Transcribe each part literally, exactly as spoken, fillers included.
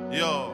Yo,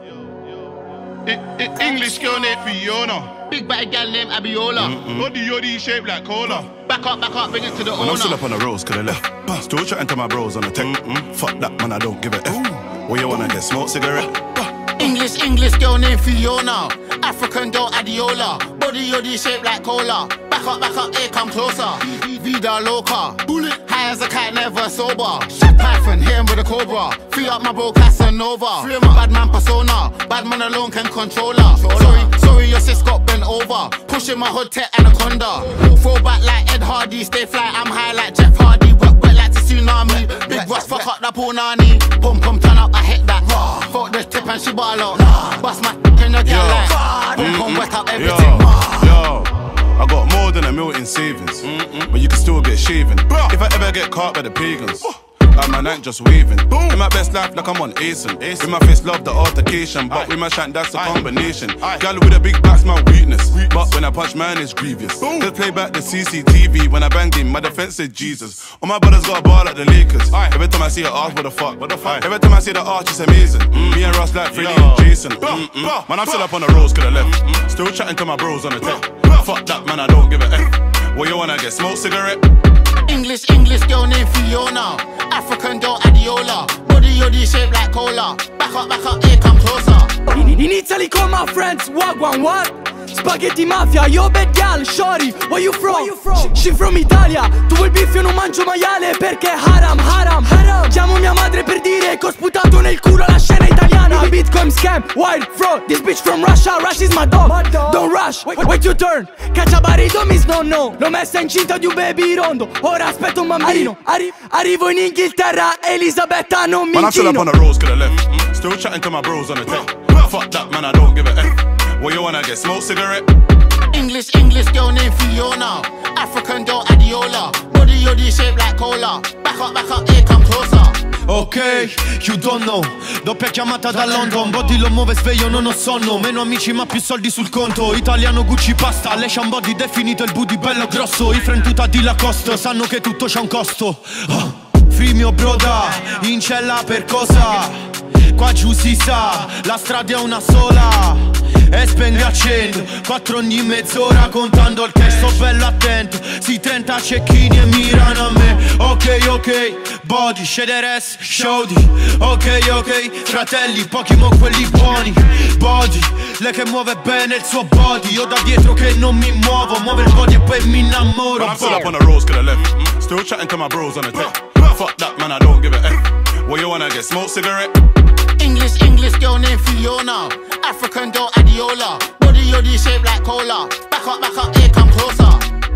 I, I, English girl named Fiona. Big bad gal named Abiola. Mm-mm. Body yoddy shaped like cola. Back up, back up, bring it to the When owner. I'm still up on the roads, could I left. Still chatting to my bros on the tech. Mm-mm. Fuck that, man, I don't give a F. Where you wanna get smoke cigarette? English, English girl named Fiona. African girl Adiola. Body yoddy shaped like cola. Back up, back up, here come closer. Vida loca. High as a cat, never sober. Python, hit him with a cobra. Free up my bro Casanova. Bad man persona. Bad man alone can control her. Sorry, sorry, your sis got bent over. Pushing my hood tech anaconda. Throw back like Ed Hardy. Stay fly, I'm high like Jeff Hardy. Wet, wet like the tsunami. Big Ross, fuck up the punani. Pum pum turn up, I hit that. Fuck the tip and she ball out. Bust my in your girl like. Pum pum wet up everything. Yo, I got more than a million in savings, mm-mm. but you can still get shaven. Bruh. If I ever get caught by the pagans, like my night just waving. Boom. In my best life, like I'm on Asen. With my face, love the altercation, but Aye. With my shank, that's a Aye. Combination. Aye. Gal with a big back's my weakness, weakness, but when I punch, man, it's grievous. Boom. Just play back the C C T V when I banged him. My defense said Jesus. All my brothers got a ball like the Lakers. Aye. Every time I see her arch, what the fuck? What the fuck? Every time I see the arch, it's amazing. Mm. Me and Ross like Freddie and Jason. Mm -mm. Man, I'm still up on the roads, could I left. Mm. Still chatting to my bros on the tech. Fuck that, man, I don't give a F. Where you wanna get smoke cigarette? English, English girl named Fiona. African girl Adiola. Body yoddy shaped like cola. Back up, back up, here come closer. In, in Italy call my friends, wagwan, what? Spaghetti mafia, yo bad gal, shorty, where you from? Where you from? She from Italia, tu vuoi beef, io non mangio maiale perché haram, haram, haram. Chiamo mia madre per dire che ho sputato nel culo la scena italiana. Bitcoin scam, wild fraud, this bitch from Russia, Rush is my dog, my dog. Don't rush, wait, wait your turn. Cacciabarito mi snonno, l'ho messa incinta di un baby rondo, ora aspetto un bambino. Arri arrivo in Inghilterra, Elisabetta non mi Man, I'm still up on the roads, could I left. Mm. Still chatting to my bros on the tech. Fuck that, man, I don't give a F. Where you wanna get smoke cigarette? English, English girl named Fiona. African girl Adiola. Body yoddy shaped like cola. Back up, back up, here come closer. Ok, you don't know. Doppia chiamata da London. Body lo muove sveglio, non ho sonno. Meno amici ma più soldi sul conto. Italiano Gucci pasta. Lei body definito il booty bello grosso. I frentuta di Lacoste sanno che tutto c'ha un costo. oh. Fimio broda, in cella per cosa? Qua giù si sa, la strada è una sola. E spengo accendo, quattro ogni mezz'ora contando il cash. Sto bello attento, si trenta cecchini e mirano a me. Ok, ok, body, shederes, showdy. Ok, ok, fratelli, pochi mo quelli buoni. Body, lei che muove bene il suo body. Io da dietro che non mi muovo, muove il body e poi mi innamoro. Man, I'm still up on the roads, could I left. Mm. Still chatting to my bros on the tech. Fuck that, man, I don't give a F. Where you wanna get smoke cigarette? English, English girl named Fiona. African girl Adiola. Body yoddy shaped like cola. Back up, back up, here come closer.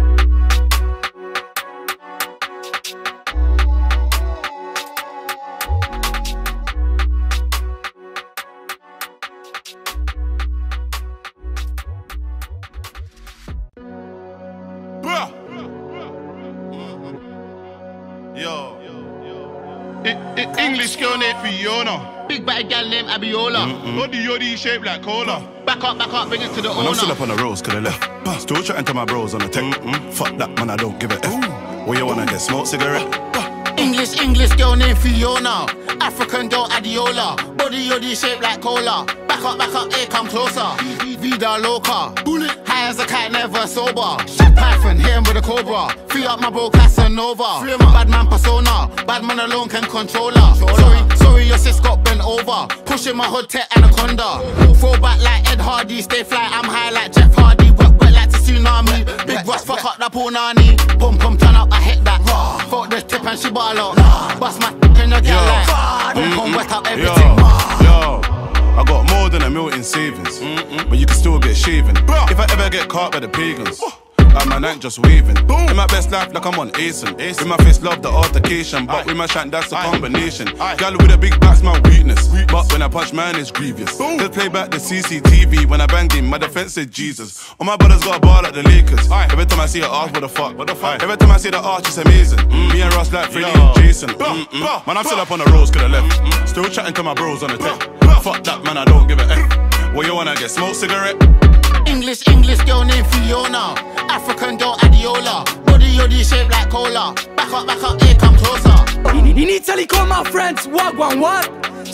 Yo, I, I, English girl named Fiona. Big bad gal named Abiola. Mm-mm. Body yoddy shaped like cola. Back up, back up, bring it to the Man, owner. I'm still up on the roads, could I left. Still chatting to my bros on the tech. Mm-mm. Fuck that, man, I don't give a F. Where you wanna get smoke cigarette? English, English girl named Fiona. African girl Adiola. Body yoddy shaped like cola. Back up, back up, here come closer. Vida loca. High as a cat, never sober. Python, hit him with a cobra. Free up my bro Casanova. Bad man persona. Bad man alone can control her. Sorry, sorry, your sis got bent over. Pushing my hood tech anaconda. Throw back like Ed Hardy. Stay fly, I'm high like Jeff Hardy. Wet, wet like the tsunami. Big Ross, fuck up the punani. Pum pum turn up, I hit that. Fuck the tip and she ball out. Bust my in your girl like. Pum pum wet up everything. Yo, I got more than a million in savings, mm-mm. but you can still get shaven. Bruh. If I ever get caught by the pagans, like my night just waving. Boom. In my best life, like I'm on Asen. With my face, love the altercation, but Aye. With my shank, that's a Aye. Combination. Aye. Gal with a big back's my weakness, weakness, but when I punch, man, it's grievous. Boom. Just play back the C C T V when I banged him. My defense said Jesus. All my brothers got a ball like the Lakers. Aye. Every time I see her arch, what the fuck? What the fuck? Every time I see the arch, it's amazing. Mm. Me and Ross like Freddie and Jason. Mm -mm. Man, I'm still up on the roads, could I left. Mm. Still chatting to my bros on the tech. Fuck that, man, I don't give a F. Where you wanna get smoke cigarette? English, English girl named Fiona. African girl Adiola. Body yoddy shaped like cola. Back up, back up, here come closer. In, in Italy call my friends, wagwan, what?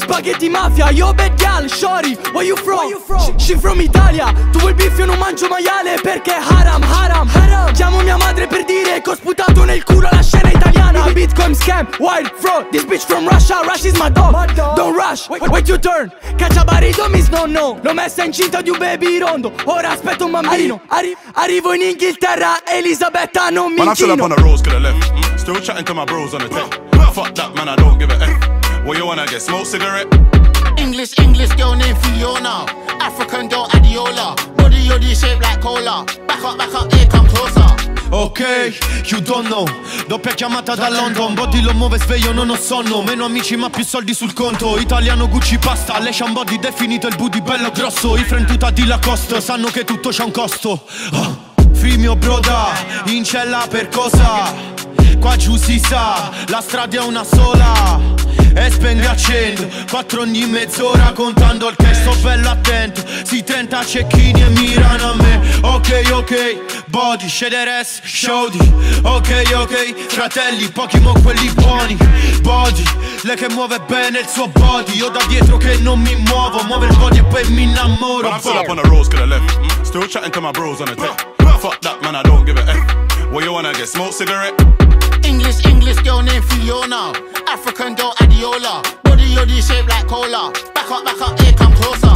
Spaghetti mafia, yo bad gal, shorty, where you from? Where you from? She from Italia, tu vuoi beef, io non mangio maiale perché haram, haram, haram. Chiamo mia madre per dire che ho sputato nel culo la scena italiana. Bitcoin scam, wild fraud, this bitch from Russia, Rush is my dog, my dog. Don't rush, wait, wait your turn. Cacciabarito mi snonno, l'ho messa incinta di un baby rondo, ora aspetto un bambino. Arri arrivo in Inghilterra, Elisabetta non mi Man, I'm still up inchino. on the roads to the left. Mm. Still chatting to my bros on the tech. Fuck that, man, I don't give a F. What you wanna get? Smoke cigarette? English, English girl named Fiona. African girl Adiola. Body yoddy shaped like cola. Back up, back up, here come closer. Ok, you don't know. Doppia chiamata da London. Body lo muove sveglio, non ho sonno. Meno amici ma più soldi sul conto. Italiano Gucci pasta. Leshan body definito il booty bello grosso. I friend tutta di Lacoste sanno che tutto c'ha un costo. oh. Free mio broda, in cella per cosa? Qua giù si sa, la strada è una sola. E spenga accendo, quattro ogni mezz'ora contando il cash, sto bello attento. Si trenta cecchini e mirano a me. Ok, ok, body, shederes, showdy. Ok, ok, fratelli, pochi mo quelli buoni. Body, lei che muove bene il suo body. Io da dietro che non mi muovo, muove il body e poi mi innamoro. But I'm still up on the roads to the left. Mm. Still chatting to my bros on the tech. Fuck that, man, I don't give a F. What you wanna get? Smoke cigarette? English, English girl named Fiona. African girl Adiola. Body yoddy shaped like cola. Back up, back up, here come closer.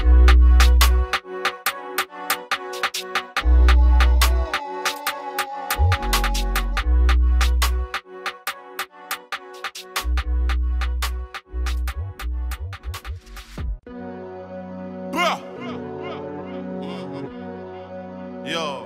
Bruh. Yo.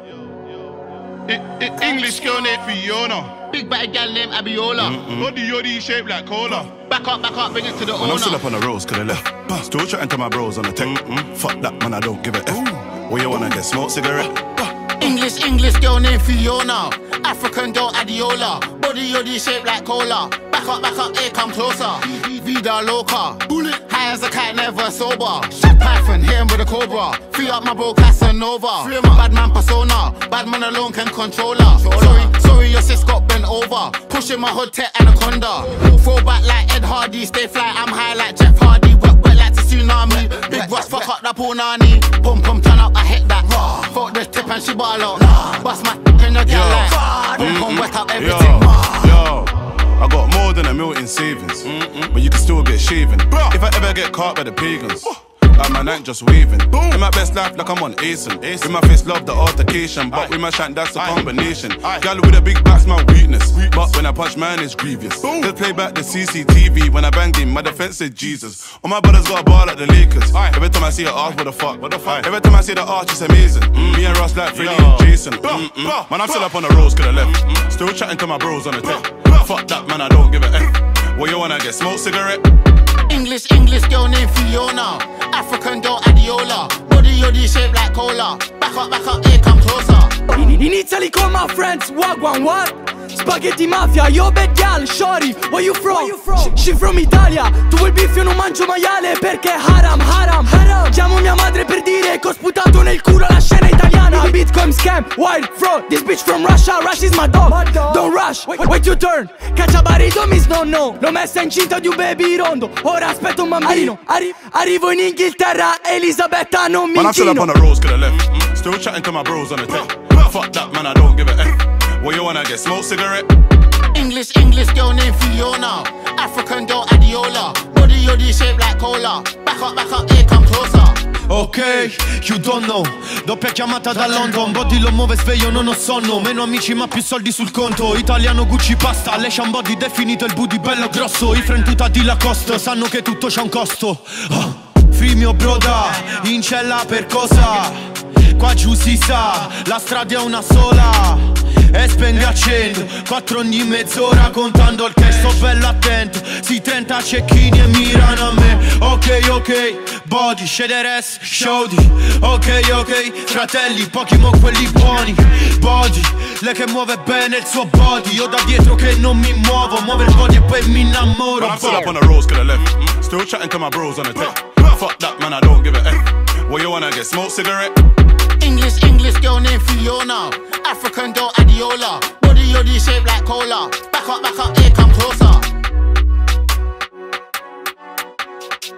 I I English girl named Fiona. Big bad gal named Abiola. Body yoddy shaped like cola. Back up, back up, bring it to the Man, I'm still owner. up on the roads to the left. Still chatting to my bros on the tech. Mm. Fuck that, man, I don't give a F. What you wanna get? Smoke cigarette? English, English girl named Fiona. African girl Adiola. Body yoddy shaped like cola. Back up, back up, here come closer. Vida loca. High as a cat, never sober. Python, hit him with a cobra. Free up my bro Casanova. Bad man persona. Bad man alone can control her. Sorry, sorry, your sis got bent over. Pushing my hood tech anaconda. Throw back like Ed Hardy. Stay fly, I'm high like Jeff Hardy. Work wet like a tsunami. Big Ross, fuck up that punani. Pum pum turn up, I hit that. Fuck this tip and she ball out. Bust my in the girl like. Pum pum wet up Yo, everything. yo, I got more than a mil in savings, but you can still get shaven. If I ever get caught by the pagans, like my night just waving. In my best life, like I'm on Asen. With my face, love the altercation, but with my shank, that's a combination. Gal with a big back's my weakness, but when I punch, man, it's grievous. Just play back the C C T V when I banged him. My defense said Jesus. All my brothers got a ball like the Lakers. Every time I see her arch, what the fuck? What the fuck? Every time I see the arch, it's amazing. Mm. Me and Ross like Freddy and Jason. Mm -mm. Man, I'm still up on the roads to the left. Mm. Still chatting to my bros on the tech. Fuck that, man, I don't give a F. What you wanna get? Smoke cigarette? English, English girl named Fiona. African girl Adiola. Body yoddy shaped like cola. Back up, back up, here come closer. In Italy call my friends, wagwan, what? Spaghetti mafia, yo bad gal, shorty, where you from? Where you from? She from Italia, tu vuoi beef, io non mangio maiale perché haram, haram, haram. Chiamo mia madre per dire che ho sputato nel culo la scena italiana. Bitcoin scam, wild fraud, this bitch from Russia, Rush is my dog, my dog. Don't rush, wait, wait your turn. Cacciabarito mi snonno, l'ho messa incinta di un baby rondo, ora aspetto un bambino. Arri arrivo in Inghilterra, Elisabetta non mi Man, I'm still up inchino. on the roads to the left. Mm. Still chatting to my bros on the tech. Fuck that, man, I don't give a F. What you wanna get? Smoke cigarette? English, English girl named Fiona. African girl Adiola. Body yoddy shaped like cola. Back up, back up, here come closer. Ok, you don't know. Doppia chiamata da London. Body lo muove sveglio, non ho sonno. Meno amici ma più soldi sul conto. Italiano Gucci pasta. Leshan body definito il booty bello grosso. I friend tutta di Lacoste sanno che tutto c'ha un costo. oh. Free mio broda, in cella per cosa? Qua giù si sa, la strada è una sola. E spenga accendo, quattro ogni mezz'ora contando il cash, sto bello attento. Si trenta cecchini e mirano a me. Ok, ok, body, shederes, showdy. Ok, ok, fratelli, pochi mo quelli buoni. Body, lei che muove bene il suo body. Io da dietro che non mi muovo, muove il body e poi mi innamoro. Man, I'm still up on the roads to the left. Mm. Still chatting to my bros on the tech. Fuck that, man, I don't give a F. What you wanna get? Smoke cigarette? English, English girl named Fiona. African girl Adiola. Body yoddy shaped like cola. Back up, back up, here come closer.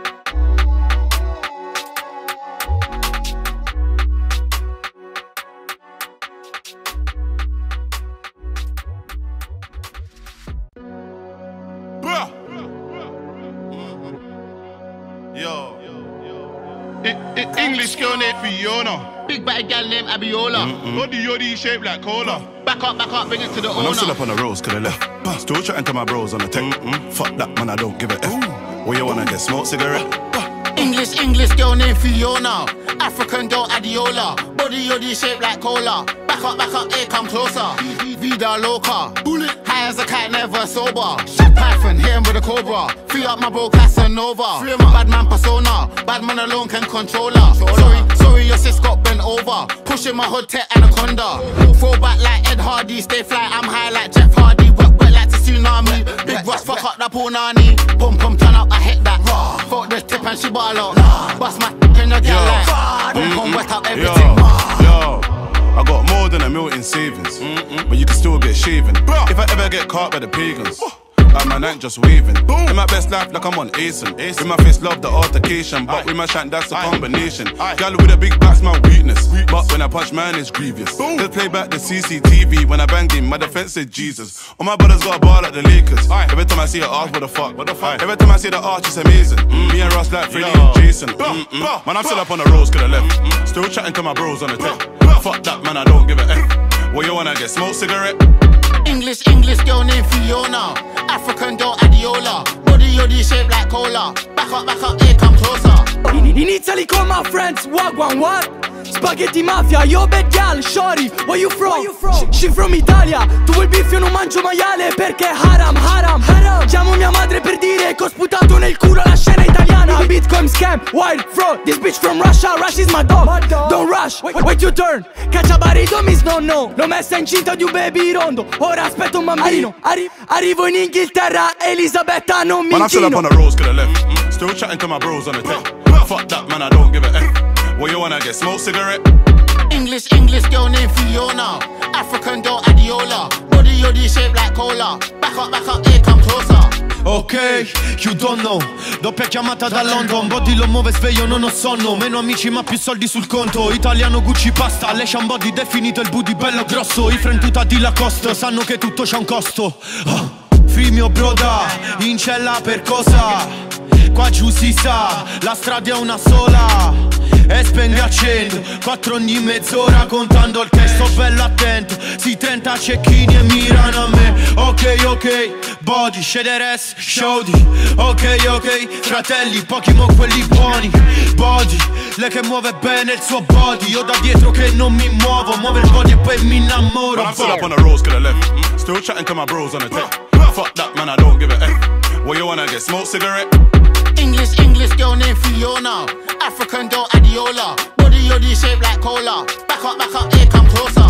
English girl named Fiona. Big bad gal named Abiola. Body yoddy shaped like cola. Back up, back up, bring it to the When I'm still owner. up on the roads, could I left. Still chatting to my bros on the tech. Fuck that, man, I don't give a F. Where you wanna get smoke cigarette? English, English girl named Fiona. African girl Adiola. Body yoddy shaped like cola. Back up, back up, here come closer. Vida loca. High as a cat, never sober. Python, hit him with a cobra. Free up my bro Casanova. Bad man persona. Bad man alone can control her. Sorry, sorry, your sis got bent over. Pushing my hood tech anaconda. Throw back like Ed Hardy. Stay fly, I'm high like Jeff Hardy. Wet, wet like the tsunami. Big Ross, fuck up that punani. Pum pum, turn up, I hit that. Fuck this tip and she ball out. Bust my in your gal like. Pum pum, wet up everything. Yo, yo, I got more than a million in savings, but you can still get shaven. If I ever get caught by the pagans, like my night just waving. In my best life, like I'm on acing. With my face, love the altercation, but with my shank, that's a combination. Gal with a big back's my weakness, but when I punch, man, it's grievous. They'll play back the C C T V when I banged him. My defense said Jesus. All my brothers got a ball like the Lakers. Every time I see her arch, what the fuck? What the fuck? Every time I see the arch, it's amazing. Me and Ross like Freddy and Jason. Mm-mm. Man, I'm still up on the roads, could I left. Still chatting to my bros on the tech. Fuck that, man, I don't give a F. Where you wanna get smoke cigarette? English, English girl named Fiona. African girl Adiola. Body yoddy shaped like cola. Back up, back up, here come closer. In, in Italy call my friends, wagwan what? Spaghetti mafia, yo bad gal, shorty, where you from? Where you from? She from Italia, tu vuoi beef io non mangio maiale perché haram, haram, haram. Chiamo mia madre per dire che ho sputato nel culo la scena italiana. Bitcoin scam, wild fraud, this bitch from Russia, Rush is my dog, my dog. Don't rush, wait, wait your turn. Cacciabarito miss no no, l'ho messa incinta di un baby rondo, ora aspetto un bambino. Arri arrivo in Inghilterra, Elisabetta non mi Man, I'm still up incino. on the roads, could I left. Still chatting to my bros on the tech. Fuck that, man, I don't give a F. Where you wanna get smoke cigarette? English, English girl named Fiona. African girl Adiola. Body yoddy shaped like cola. Back up, back up, here come closer. Ok, you don't know. Doppia chiamata da London. Body lo muove sveglio, non ho sonno. Meno amici ma più soldi sul conto. Italiano Gucci pasta. Lei body definito il booty bello grosso. I friend tutta di Lacoste sanno che tutto c'ha un costo. oh. Fimio broda, in cella per cosa? Qua giù si sa, la strada è una sola. E spenga accendo, quattro ogni mezz'ora contando il cash. Sto bello attento, si trenta cecchini e mirano a me. Ok, ok, body, shederes, showdy. Ok, ok, fratelli, pochi mo quelli buoni. Body, lei che muove bene il suo body. Io da dietro che non mi muovo, muove il body e poi mi innamoro. Man, I'm still up on the roads, could I left. Still chatting to my bros on the tech. Fuck that, man, I don't give a F. Where you wanna get smoke cigarette? English, English girl named Fiona. African girl Adiola. Body yoddy shaped like cola. Back up, back up, here come closer.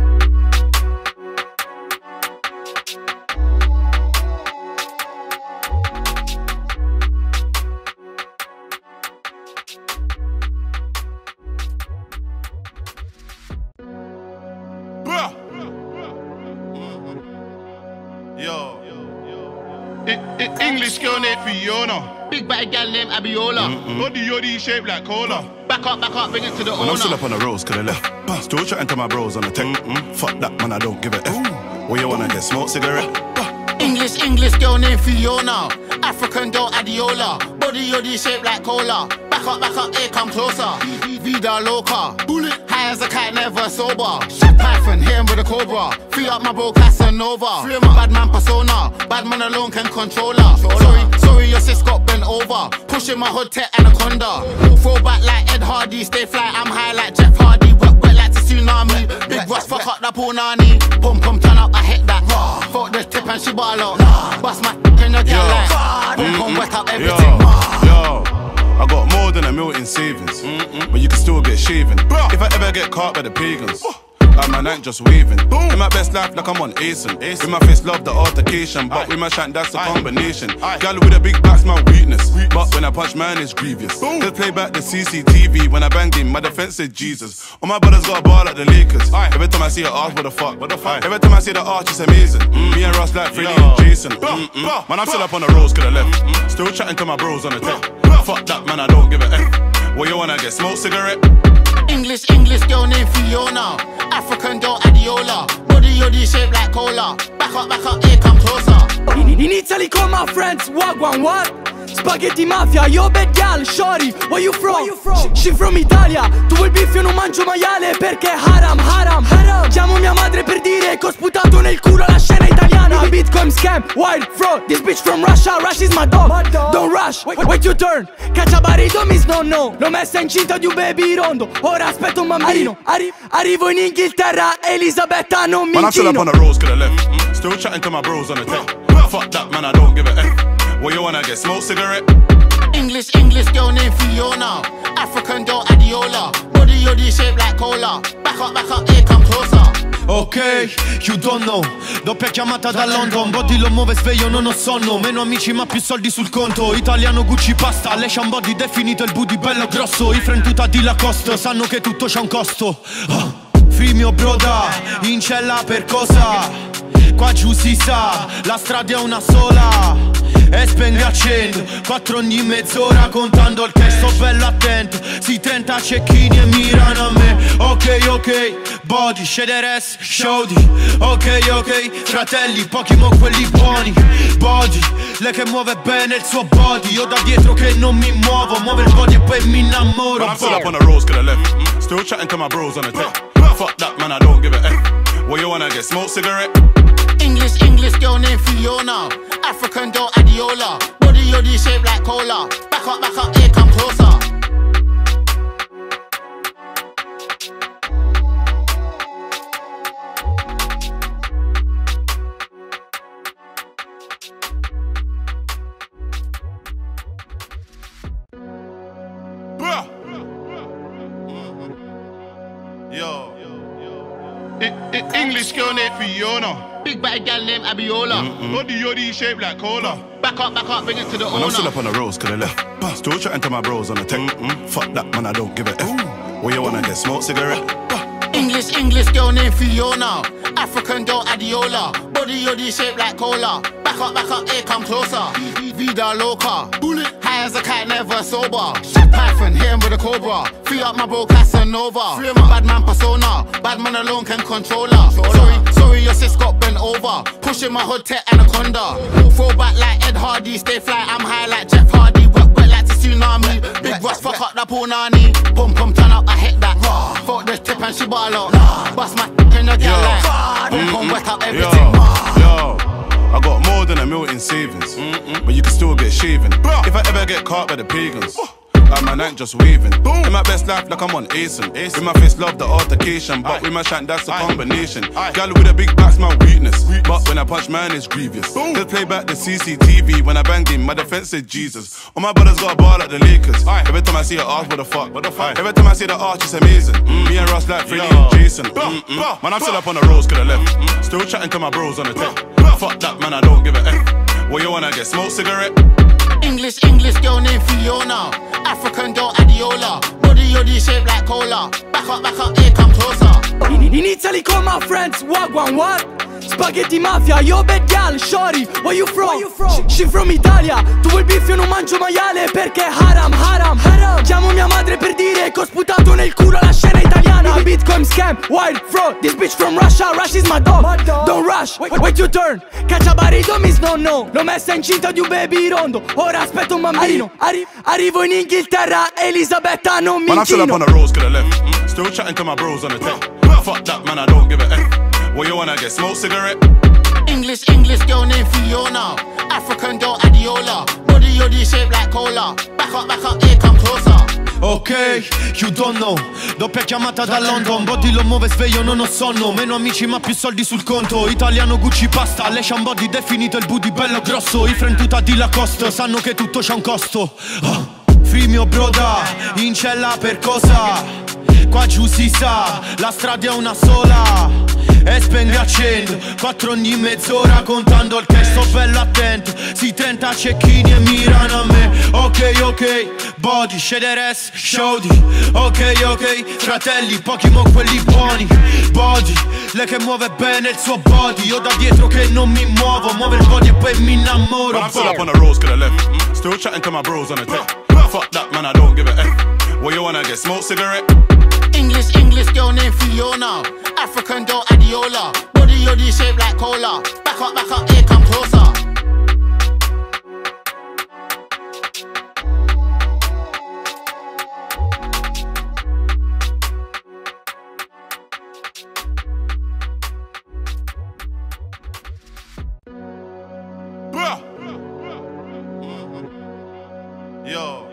Bruh. Yo. I, I, English girl named Fiona. Big bad gal named Abiola. Body yoddy shaped like cola. Back up, back up, bring it to the Man, I'm still owner. up on the roads, could I left. Still chatting to my bros on the tech. Fuck that, man, I don't give a F. Where you wanna get smoke cigarette? English, English girl named Fiona. African girl Adiola. Body yoddy shaped like cola. Back up, back up, here come closer. Vida loca. High as a cat, never sober. Python, hit him with a cobra. Free up my bro Casanova. Bad man persona. Bad man alone can control her. Sorry, sorry, your sis got bent over. Pushing my hood tech anaconda. Throw back like Ed Hardy. Stay fly, I'm high like Jeff Hardy. Wet, wet like the tsunami. Big Ross, fuck up that punani. Pum pum, turn up, I hit that. Fuck this tip and she ball out. Bust my in your gal like. Pum pum, wet up Yo, everything. yo, I got more than a million in savings, but you can still get shaven. If I ever get caught by the pagans, like my night just waving. In my best life, like I'm on acing. With my face, love the altercation, but with my shank, that's a combination. Gal with a big back's my weakness, but when I punch, man, it's grievous. They'll play back the C C T V when I banged him. My defense said Jesus. All my brothers got a ball like the Lakers. Every time I see her arch, what the fuck? What the fuck? Every time I see the arch, it's amazing. Me and Ross like Freddy and Jason. Mm-mm. Man, I'm still up on the roads, could I left. Still chatting to my bros on the tech. Fuck that, man, I don't give a F. Where you wanna get smoke cigarette? English, English girl named Fiona. African girl Adiola. Body yoddy shaped like cola. Back up, back up, here come closer. In, in Italy call my friends, wagwan what? Spaghetti mafia, yo bad gal, shorty, where you from? She from Italia, tu il beef io non mangio maiale perché haram, haram, haram. Chiamo mia madre per dire che ho sputato nel culo la scena italiana. Bitcoin scam, wild fraud, this bitch from Russia, Rush is my dog, my dog. Don't rush, wait, wait your turn. Cacciabarito mis nonno, l'ho messa incinta di un baby rondo, ora aspetto un bambino. Arri arrivo in Inghilterra, Elisabetta non mi Man, I'm still up inchino. on the roads, could have left. Mm. Still chatting to my bros on the tech. Fuck that, man, I don't give a F. What you wanna get, smoke cigarette? English, English girl named Fiona. African girl Adiola. Body yoddy shaped like cola. Back up, back up, here come closer. Ok, you don't know. Doppia chiamata da London. Body lo muove sveglio, non ho sonno. Meno amici ma più soldi sul conto. Italiano Gucci pasta. L'Asian body definito il booty bello grosso. I friend tutta di Lacoste sanno che tutto c'ha un costo. oh. Free mio broda, in cella per cosa? Qua giù si sa, la strada è una sola. E spengo accendo, quattro ogni mezz'ora contando il cash, sto bello attento. Sì, trenta cecchini e mirano a me. Ok, ok, body, shederes, showdy. Ok, ok, fratelli, pochi mo quelli buoni. Body, lei che muove bene il suo body. Io da dietro che non mi muovo, muove il body e poi mi innamoro. Man, I'm still up on the roads, could have left. Mm. Still chatting to my bros on the tech. Fuck that, man, I don't give a F. What you wanna get, smoke cigarette? English, English girl named Fiona. African girl Adiola. Body yoddy shaped like cola. Back up, back up, here come closer. Bruh. Yo. I I English girl named Fiona. Big bad gal named Abiola. Body yoddy shaped like cola. Back up, back up, bring it to the Man, I'm still owner. up on the roads, could have left. Still chatting to my bros on the tech. Fuck that, man, I don't give a F. What you wanna get, smoke cigarette? English, English girl named Fiona. African girl Adiola. Body yoddy shaped like cola. Back up, back up, here come closer. Vida loca. High as a cat, never sober. Python, hit him with a cobra. Free up my bro Casanova. Bad man persona. Bad man alone can control her. Sorry, sorry, your sis got bent over. Pushing my hood tech anaconda. Throw back like Ed Hardy. Stay fly, I'm high like Jeff Hardy. Wet, wet like the tsunami. Big Ross, fuck up the punani. Pum pum, turn up, I hit that. Fuck this tip and she ball out. Bust my in the girl like. Pum pum, wet up Yo, everything. yo, I got more than a mil in savings, but you can still get shaven. If I ever get caught by the pagans, like my night just waving. In my best life, like I'm on Asen. With my face, love the altercation, but with my shank, that's a combination. Gal with a big back's my weakness, but when I punch, man, it's grievous. Just play back the C C T V when I banged him. My defense said Jesus. All my brothers got a bar like the Lakers. Every time I see her arch, what the fuck? What the fuck? Every time I see the arch, it's amazing. Me and Ross like Freddie and Jason. Mm -mm. Man, I'm still up on the roads, could have left. Still chatting to my bros on the tech. Fuck that, man, I don't give a F. What you wanna get, smoke cigarette? English, English girl named Fiona. African girl Adiola. Body yoddy shaped like cola. Back up, back up, here come closer. In, in Italy call my friends, wagwan what? Spaghetti mafia, yo bad gal, shorty, where you from? She, she from Italia, tu il beef io non mangio maiale perché haram, haram, haram. Chiamo mia madre per dire che ho sputato nel culo la scena italiana. Bitcoin scam, wild fraud, this bitch from Russia, Rush is my dog, my dog. Don't rush, wait, wait your turn. Cacciabarito mis nonno, l'ho messa incinta di un baby rondo, ora aspetto un bambino. Arri arrivo in Inghilterra, Elisabetta non mi Man, I'm still up inchino. on the roads, could have left. Still chatting to my bros on the tech. Fuck that, man, I don't give a F. What you wanna get, smoke cigarette? English, English girl named Fiona. African girl Adiola. Body yoddy shaped like cola. Back up, back up, here come closer. Ok, you don't know. Doppia chiamata da London. Body lo muove sveglio, non ho sonno. Meno amici ma più soldi sul conto. Italiano Gucci pasta. L'Asian body definito il booty bello grosso. I friend tutta di Lacoste sanno che tutto c'ha un costo. oh. Free mio broda, in cella per cosa? Qua giù si sa, la strada è una sola. E spengo accendo, quattro ogni mezz'ora contando il cash, sto bello attento. Sì, trenta cecchini e mirano a me. Ok, ok, body, shederes, showdy. Ok, ok, fratelli, pochi mo quelli buoni. Body, lei che muove bene il suo body. Io da dietro che non mi muovo, muove il body e poi mi innamoro. Man, I'm still up on the roads, could have left. Still chatting to my bros on the tech. Fuck that, man, I don't give a F. What you wanna get, smoke cigarette? English, English girl named Fiona. African girl Adiola. Body yoddy shaped like cola. Back up, back up, here come closer. Yo.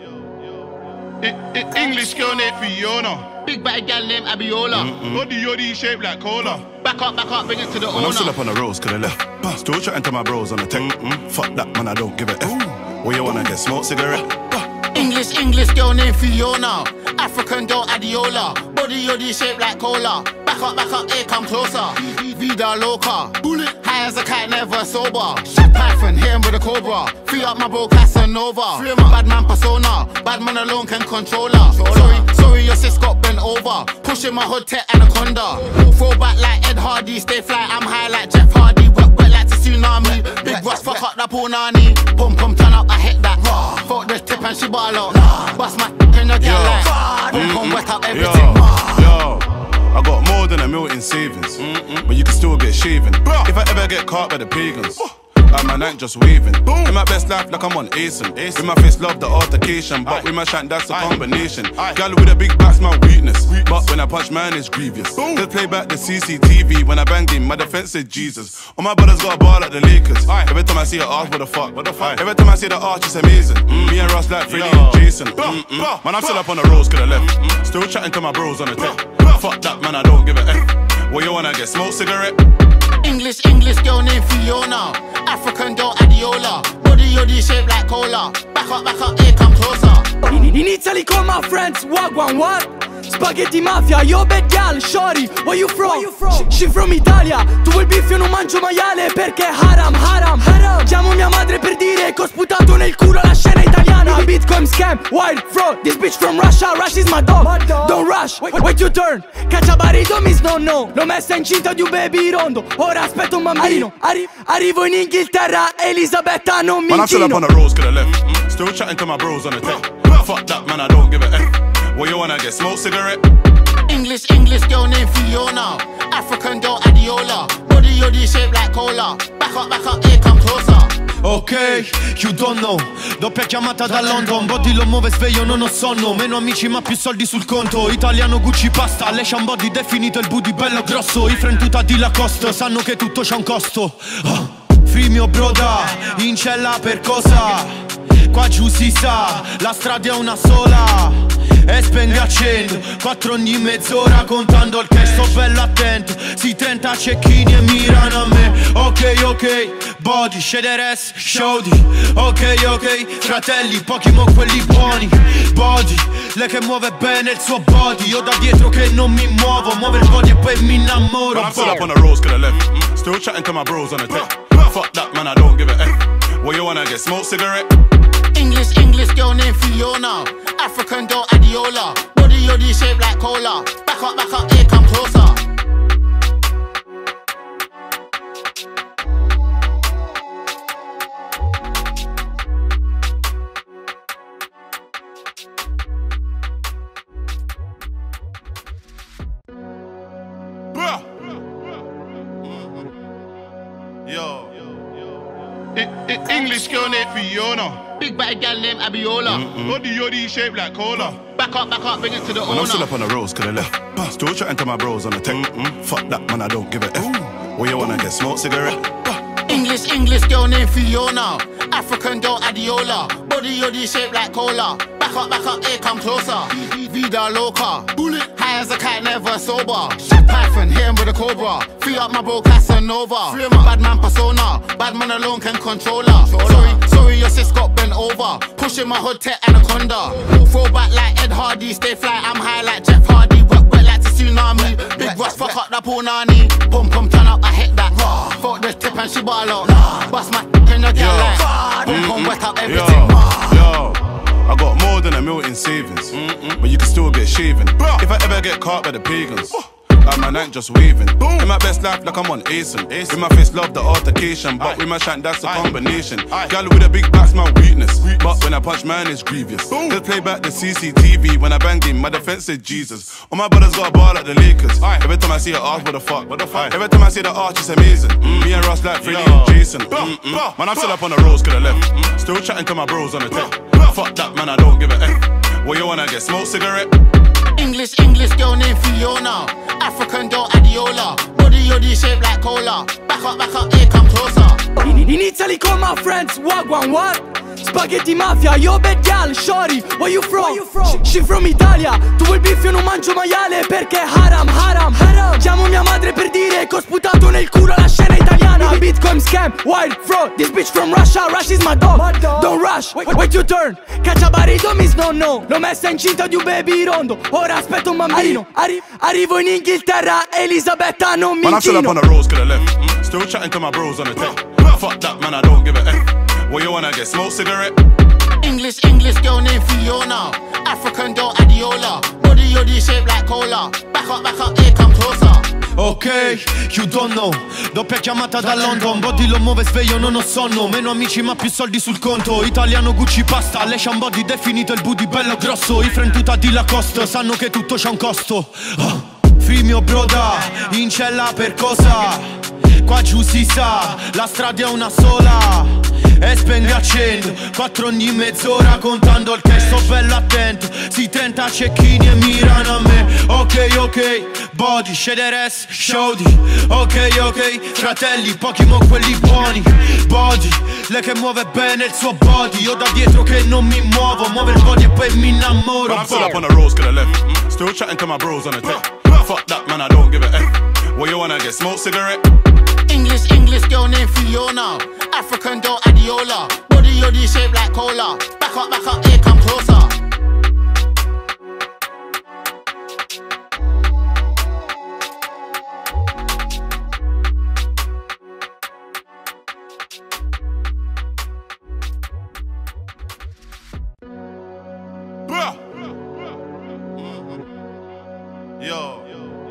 I, I, English girl named Fiona. Big bad gal named Abiola. Body yoddy shaped like cola. Back up, back up, bring it to the Man, owner. I'm still up on the roads, cause I left. Still chatting to my bros on the tech. Fuck that, man, I don't give a F. What you wanna get, smoke cigarette? English, English girl named Fiona. African girl Adiola. Body yoddy shaped like cola. Back up, back up, here come closer. Vida loca. Bullet. High as a cat, never sober. Python, hit him with a cobra. Free up my bro Casanova. Bad man persona. Bad man alone can control her. Sorry, sorry, your sis got bent over. Pushing my hood tech anaconda. Throw back like Ed Hardy. Stay fly, I'm high like Jeff Hardy. Wet, wet like the tsunami. Big Ross, fuck up that punani. Pum pum, turn up, I hit that. Fuck the tip and she ball out. Bust my in the girl like. Pum pum, wet up everything. Yo, I got more than a million savings, but you can still get shaven. If I ever get caught by the pagans, like my night just waving. In my best life, like I'm on Asen. With my face, love the altercation, but with my shank, that's a combination. Girl with a big back's my weakness, but when I punch, man, it's grievous. Just play back the C C T V when I banged him. My defense said Jesus. All my brothers got a ball like the Lakers. Every time I see her arch, what the fuck? What the fuck? Every time I see the arch, it's amazing. Me and Ross like Freddie and Jason. Man, I'm still up on the roads, cause I left. Still chatting to my bros on the tech. Fuck that, man, I don't give a F. What you wanna get, smoke cigarette? English, English girl named Fiona. African girl Adiola. Body yoddy shaped like cola. Back up, back up, here come closer. In, in Italy call my friends Wagwan, what? Spaghetti mafia, yo bad gal, shorty, where you from? Where you from? She from Italia, tu vuoi beef, io non mangio maiale perché haram, haram, haram. Chiamo mia madre per dire che ho sputato nel culo la scena italiana. Bitcoin scam, wild fraud, this bitch from Russia, Rush is my dog, my dog. Don't rush, wait, wait your turn. Cacciabarito miss no no, l'ho messa incinta di un baby rondo, ora aspetto un bambino. Arri arrivo in Inghilterra, Elisabetta non mi Man, I'm still up inchino. on the roads, cause I left. Still chatting to my bros on the tech. Fuck that, man, I don't give a F. What you wanna get, smoke cigarette? English, English girl named Fiona. African girl Adiola. Body yoddy shaped like cola. Back up, back up, here come closer. Ok, you don't know. Doppia chiamata da London. Body lo muove sveglio, non ho sonno. Meno amici ma più soldi sul conto. Italiano Gucci pasta. Leshan body definito il booty bello grosso. I friend tutta di Lacoste sanno che tutto c'ha un costo. oh. Free mio broda, in cella per cosa? Qua giù si sa, la strada è una sola. E spenga accendo, quattro ogni mezz'ora contando il cash. Sto bello attento, si trenta cecchini e mirano a me. Ok, ok, body, scederes, showdi. Ok, ok, fratelli, pochi mo quelli buoni. Body, lei che muove bene il suo body. Io da dietro che non mi muovo, muove il body e poi mi innamoro. Man, I'm still up on the roads, cause I left. Still chatting to my bros on the tech. Fuck that, man, I don't give a F. What you wanna get, smoke cigarette? English, English girl named Fiona. African girl Adiola. Body yoddy shaped like cola. Back up, back up, here come closer. Bruh. Yo. I, I, English girl named Fiona. Big bad gal named Abiola. Body yoddy shaped like cola. Back up, back up, bring it to the Man, I'm still owner. up on the roads, cause I left. Still chatting to my bros on the tech. Fuck that, man, I don't give a F. What you wanna get, smoke cigarette? English, English girl named Fiona. African girl Adiola. Body yoddy shaped like cola. Back up, back up, here come closer. Vida loca. Bullet. High as a cat, never sober. Python, hit him with a cobra. Free up my bro Casanova. Bad man persona. Bad man alone can control her. Sorry, sorry, your sis got bent over. Pushing my hood tech anaconda. Throw back like Ed Hardy. Stay fly, I'm high like Jeff Hardy. Wet, wet like the tsunami. Big Ross, fuck up that punani. Pum pum, turn up, I hit that. Fuck the tip and she ball out. Bust my in the girl like. Pum pum, wet up everything. Yo, I got more than a million savings, but you can still get shaven. If I ever get caught by the pagans, like my night just waving. In my best life, like I'm on Asen. With my face, love the altercation, but with my shank, that's a combination. Girl with a big back's my weakness, but when I punch, man, it's grievous. Just play back the C C T V when I banged him. My defense said Jesus. All my brothers got a ball like the Lakers. Every time I see her arch, what the fuck? What the fuck? Every time I see the arch, it's amazing. Me and Ross like Freddie and Jason. Man, I'm still up on the roads, cause I left. Still chatting to my bros on the tech. Fuck that, man, I don't give a F. What you wanna get, smoke cigarette? English, English girl named Fiona. African girl Adiola. Body yoddy shaped like cola. Back up, back up, here come closer. In, In Italy call my friends, wagwan, what? Spaghetti mafia, yo bad gal, shorty, where you from? You from? She from Italia, tu il beef io non mangio maiale perché haram, haram, haram. Chiamo mia madre per dire che ho sputato nel culo la scena italiana. Bitcoin scam, wild fraud, this bitch from Russia, Rush is my dog, my dog. Don't rush, wait, wait your turn. Cacciabarito mis nonno, l'ho messa incinta di un baby rondo, ora aspetto un bambino. Arri arrivo in Inghilterra, Elisabetta non mi inchino. Man, I'm still up on the roads, could have left. Mm. Still chatting to my bros on the tech. Fuck that, man, I don't give a F. What you wanna get, smoke cigarette? English, English girl named Fiona. African girl Adiola. Body yoddy shaped like cola. Back up, back up, here come closer. Ok, you don't know. Doppia chiamata da London. Body lo muove sveglio, non ho sonno. Meno amici ma più soldi sul conto. Italiano Gucci pasta. Leshan body definito il booty bello grosso. I friend tuta di Lacoste sanno che tutto c'ha un costo. oh. Fimio broda, in cella per cosa? Qua giù si sa, la strada è una sola. E spengo e accendo, quattro ogni mezz'ora contando il cash, sto bello attento. Sì, trenta cecchini e mirano a me. Ok, ok, body, scederes, showdi. Ok, ok, fratelli, pochi mo quelli buoni. Body, lei che muove bene il suo body. Io da dietro che non mi muovo, muove il body e poi mi innamoro. I'm still up on the roads, could have left. Mm. Still chatting to my bros on the tech. Fuck that, man, I don't give a F. What you wanna get, smoke cigarette? English, English girl named Fiona. African girl Adiola. Body yoddy shaped like cola. Back up, back up, here come closer. Bruh. Yo.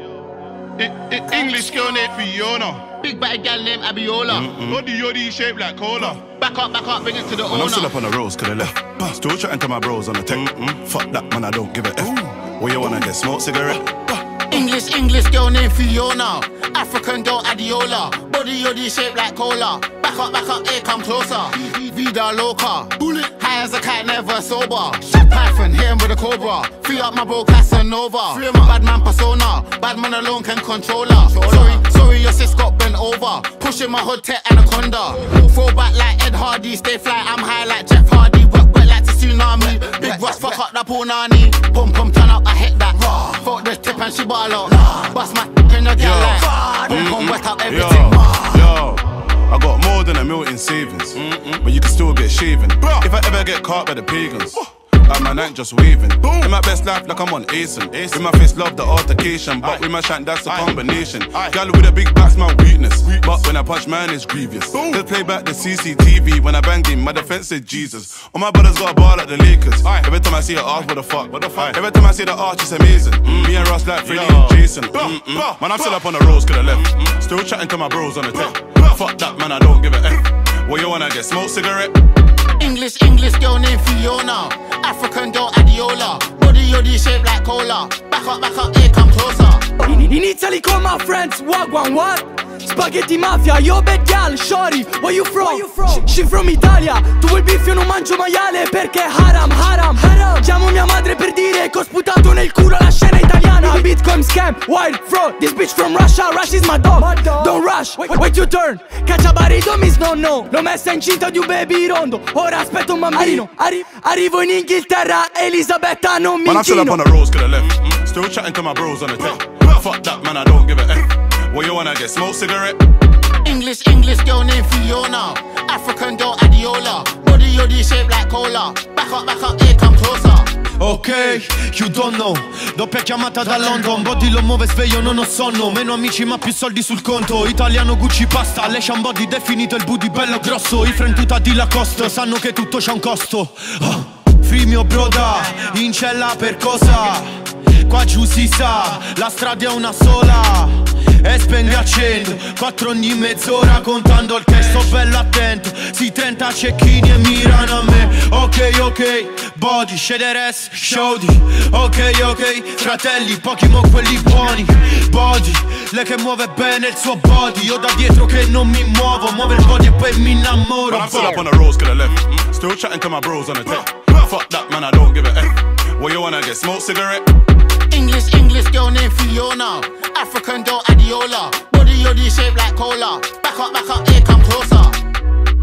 I, I, English girl named Fiona. Big bad gal named Abiola. Mm-mm. Body yoddy shaped like cola. Back up, back up, bring it to the Man, owner. I'm still up on the roads, could have left. Still chatting to my bros on the tech. Mm-mm. Fuck that, man, I don't give a F. What you wanna get, smoke cigarette? English, English girl named Fiona. African girl Adiola. Body yoddy shaped like cola. Back up, back up, here come closer. Vida loca. High as a cat, never sober. Python, hit him with a cobra. Free up my bro Casanova. Bad man persona. Bad man alone can control her. Sorry, sorry, your sis got bent over. Pushing my hood tech anaconda. Throw back like Ed Hardy. Stay fly, I'm high like Jeff Hardy. Wet, wet like the tsunami. Big Ross, fuck up the punani. Pum pum, turn up, I hit that. Fuck the tip and she ball out. Bust my in your girl like. Pum pum, wet up everything. Yo, I got more than a mil in savings, mm-mm. But you can still get shaven. Bruh. If I ever get caught by the pagans, I'm my night just waving. Boom. In my best life, like I'm on Asen. With my face, love the altercation, but Aye. With my shank, that's a Aye. Combination. Aye. Gal with a big back's my weakness, weakness, but when I punch, man, it's grievous. Just play back the C C T V when I banged him. My defense said Jesus. All my brothers got a ball like the Lakers. Aye. Every time I see her arch, what the fuck? What the fuck? Every time I see the arch, it's amazing. Mm. Me and Ross like Freddie Yo. And Jason. Mm -mm. Man, I'm still up on the roads, could have left. Mm. Still chatting to my bros on the tech. Fuck that, man, I don't give a F. What you wanna get, smoke cigarette? English, English girl named Fiona. African girl Adiola. Body yoddy shaped like cola. Back up, back up, here come closer. In, in Italy call my friends, wagwan, what? Spaghetti mafia, yo bad gal, shorty, where you from? Where you from? She from Italia, tu il beef io non mangio maiale perché haram, haram, haram. Chiamo mia madre per dire che ho sputato nel culo la scena italiana. Bitcoin scam, wild fraud, this bitch from Russia, Rush is my dog, my dog. Don't rush, wait, wait your turn. Cacciabarito mis nonno, l'ho messa incinta di un baby rondo, ora aspetto un bambino. Arri arrivo in Inghilterra, Elisabetta non mi inchino. Man, I'm still up on the roads, could have left. Mm. Still chatting to my bros on the tech. Fuck that, man, I don't give a F. What you wanna get, smoke cigarette? English, English girl named Fiona. African girl Adiola. Body yoddy shaped like cola. Back up, back up, here come closer. Ok, you don't know. Doppia chiamata da London. Body lo muove sveglio, non ho sonno. Meno amici ma più soldi sul conto. Italiano Gucci pasta. Leshan body definito il booty bello grosso. I friend tuta di Lacoste sanno che tutto c'ha un costo. oh. Fimio broda, in cella per cosa? Qua giù si sa, la strada è una sola. E spengo e accendo, quattro ogni mezz'ora contando il cash, sto bello attento. Sì, trenta cecchini e mirano a me. Ok, ok, body, scederes, showdi. Ok, ok, fratelli, pochi mo quelli buoni. Body, lei che muove bene il suo body. Io da dietro che non mi muovo, muove il body e poi mi innamoro. Man, I'm still up on the roads, could have left. Mm. Still chatting to my bros on the tech. Fuck that, man, I don't give a F. What you wanna get, smoke cigarette? English, English girl named Fiona. African girl Adiola. Body yoddy shaped like cola. Back up, back up, here come closer.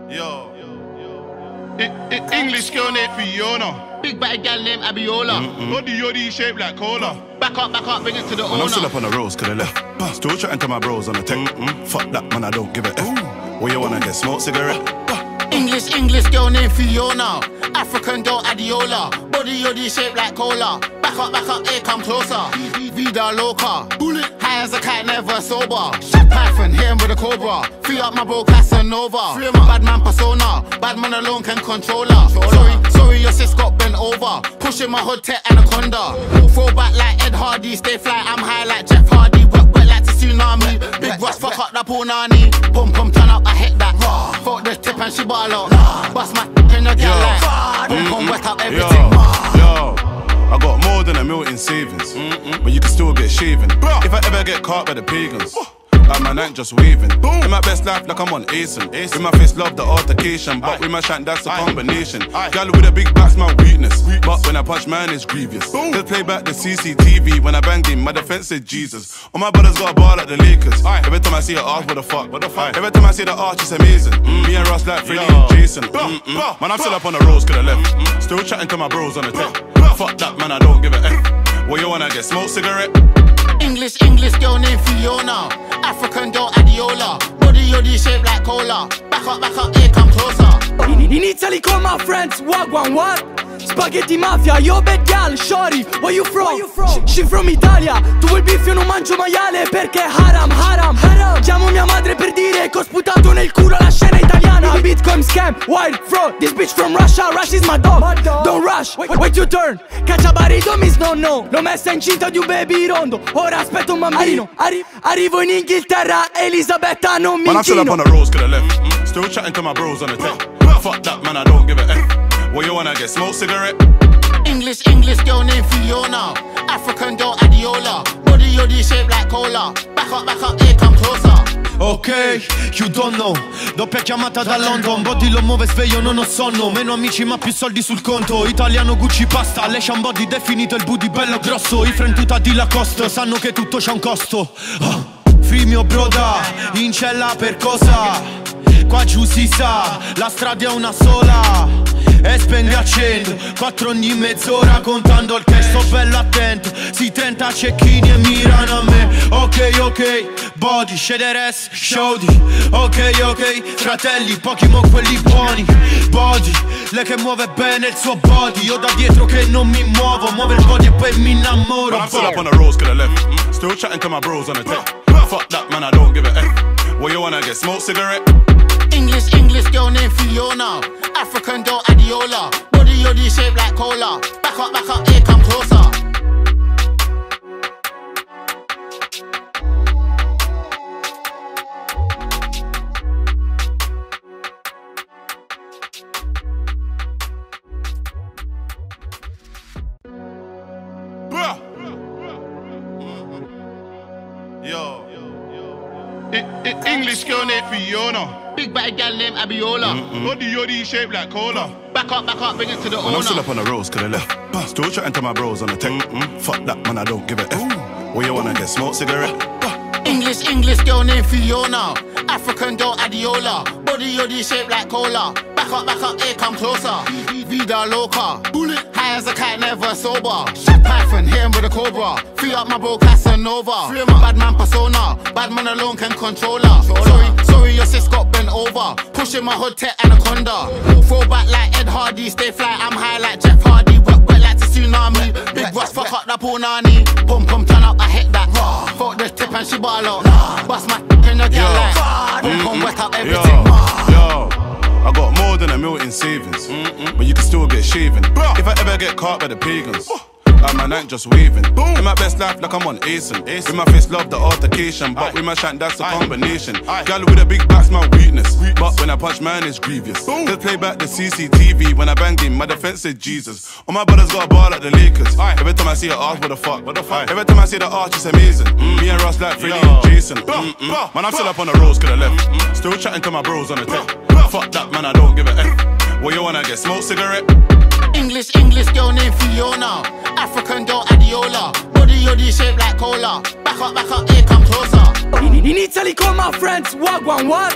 Yo. I, I, English girl named Fiona. Big bad gal named Abiola. Mm-mm. Body yoddy shaped like cola. Back up, back up, bring it to the Man, owner. I'm still up on the roads, cause they left. Still chatting to my bros on the tech. Mm-mm. Fuck that, man, I don't give a F. What you wanna get, smoke cigarette? English, English girl named Fiona. African girl Adiola. Body yoddy shaped like cola. Back up, back up, here come closer. Vida loca. Bullet. High as a cat, never sober. Python, hit him with a cobra. Free up my bro Casanova. Bad man persona. Bad man alone can control her. Sorry, sorry, your sis got bent over. Pushing my hood tech anaconda. Throw back like Ed Hardy. Stay fly, I'm high like Jeff Hardy. Wet, wet like the tsunami. Big Ross, fuck up that punani. Pum pum, turn up, I hit that. Fuck the tip and she ball out. Bust my in the girl like. Pum pum, wet up everything. Yo, I got more than a mil in savings, mm-mm. But you can still get shaven. If I ever get caught by the pagans, like my night just waving. In my best life, like I'm on Asen. With my face, love the altercation, but with my shank, that's a combination. Girl with a big back's my weakness, but when I punch, man, it's grievous. Just play back the C C T V when I banged him. My defense said Jesus. All my brothers got a ball like the Lakers. Every time I see her arch, what the fuck? What the fuck? Every time I see the arch, it's amazing. Mm. Me and Ross like Freddie and Jason. Mm-mm. Man, I'm still up on the roads, could I left. Mm-mm. Still chatting to my bros on the tech. Fuck that, man, I don't give a F. What you wanna get, smoke cigarette? English, English girl named Fiona. African girl Adiola. Body yoddy shaped like cola. Back up, back up, here come closer. In, in Italy call my friends Wagwan, what? Spaghetti mafia, yo bad gal, shorty, where you from? Where you from? She from Italia. Tu vuoi beef, io non mangio maiale perché haram, haram, haram. Chiamo mia madre per dire che ho sputato nel culo la scena italiana. Bitcoin scam, wild fraud. This bitch from Russia, Rush is my dog, my dog. Don't rush, wait, wait your turn. Cacciabarito mi snonno. L'ho messa incinta di un baby rondo. Ora aspetto un bambino. Arri arrivo in Inghilterra, Elisabetta non mi Man, I'm still up inchino. on the roads, could I left. Mm. Still chatting to my bros on the tech. Fuck that, man, I don't give a F. What you wanna get, smoke cigarette? English, English girl named Fiona. African girl Adiola. Body yoddy shaped like cola. Back up, back up, here come closer. Ok, you don't know. Doppia chiamata da London. Body lo muove sveglio, non ho sonno. Meno amici ma più soldi sul conto. Italiano Gucci pasta. Leshan body definito il booty bello grosso. I friend tuta di Lacoste sanno che tutto c'ha un costo. oh. Free mio broda, in cella per cosa? Qua giù si sa, la strada è una sola. E spengo accendo, quattro ogni mezz'ora contando il cash. Sto bello attento, sì trenta cecchini e mirano a me. Ok, ok, body, scederes, showdi. Ok, ok, fratelli, pochi mo quelli buoni. Body, lei che muove bene il suo body. Io da dietro che non mi muovo, muove il body e poi mi innamoro. I'm still up on the roads, could I left. Mm. Still chatting to my bros on the tech. Fuck that, man, I don't give a F. What you wanna get, smoke cigarette? English, English girl named Fiona. African girl Adiola. Body yoddy shaped like cola. Back up, back up, here come closer. Yo. I, I, English girl named Fiona. Big bad gal named Abiola. Mm-mm. Body yoddy shaped like cola. Back up, back up, bring it to the Man, owner. I'm still up on the roads, could I left. Still chatting to my bros on the tech. Mm-mm. Fuck that, man, I don't give a F. What you wanna get, smoke cigarette? English, English girl named Fiona. African girl Adiola. Body yoddy shaped like cola. Back up, back up, here come closer. Vida loca. Bullet. High as a cat, never sober. Python, hit him with a cobra. Free up my bro Casanova. Bad man persona. Bad man alone can control her. Sorry, sorry, your sis got bent over. Pushing my hood tech anaconda. Throw back like Ed Hardy. Stay fly, I'm high like Jeff Hardy. Wet, wet like the tsunami. Big Ross, fuck up that punani. Pum pum, turn up, I hit that. Fuck the tip and she ball out. Bust my in the girl like. Pum pum, wet up everything. Yo, I got more than a mil in savings, mm-mm. But you can still get shaven. If I ever get caught by the pagans, like my night just waving. In my best life, like I'm on Asen. With my face, love the altercation, but with my shank, that's a combination. Girl with a big back's my weakness, but when I punch, man, it's grievous. Just play back the C C T V when I banged him. My defense said Jesus. All my brothers got a ball like the Lakers. Every time I see her arch, what the fuck? What the fuck? Every time I see the arch, it's amazing. Mm. Me and Ross like Freddie and Jason. Mm-mm. Man, I'm still up on the roads, could I left. Mm. Still chatting to my bros on the tech. Fuck that, man, I don't give a F. What you wanna get, smoke cigarette? English, English girl named Fiona. African girl Adiola. Body yoddy shaped like cola. Back up, back up, here come closer. In, in Italy call my friends Wagwan, what?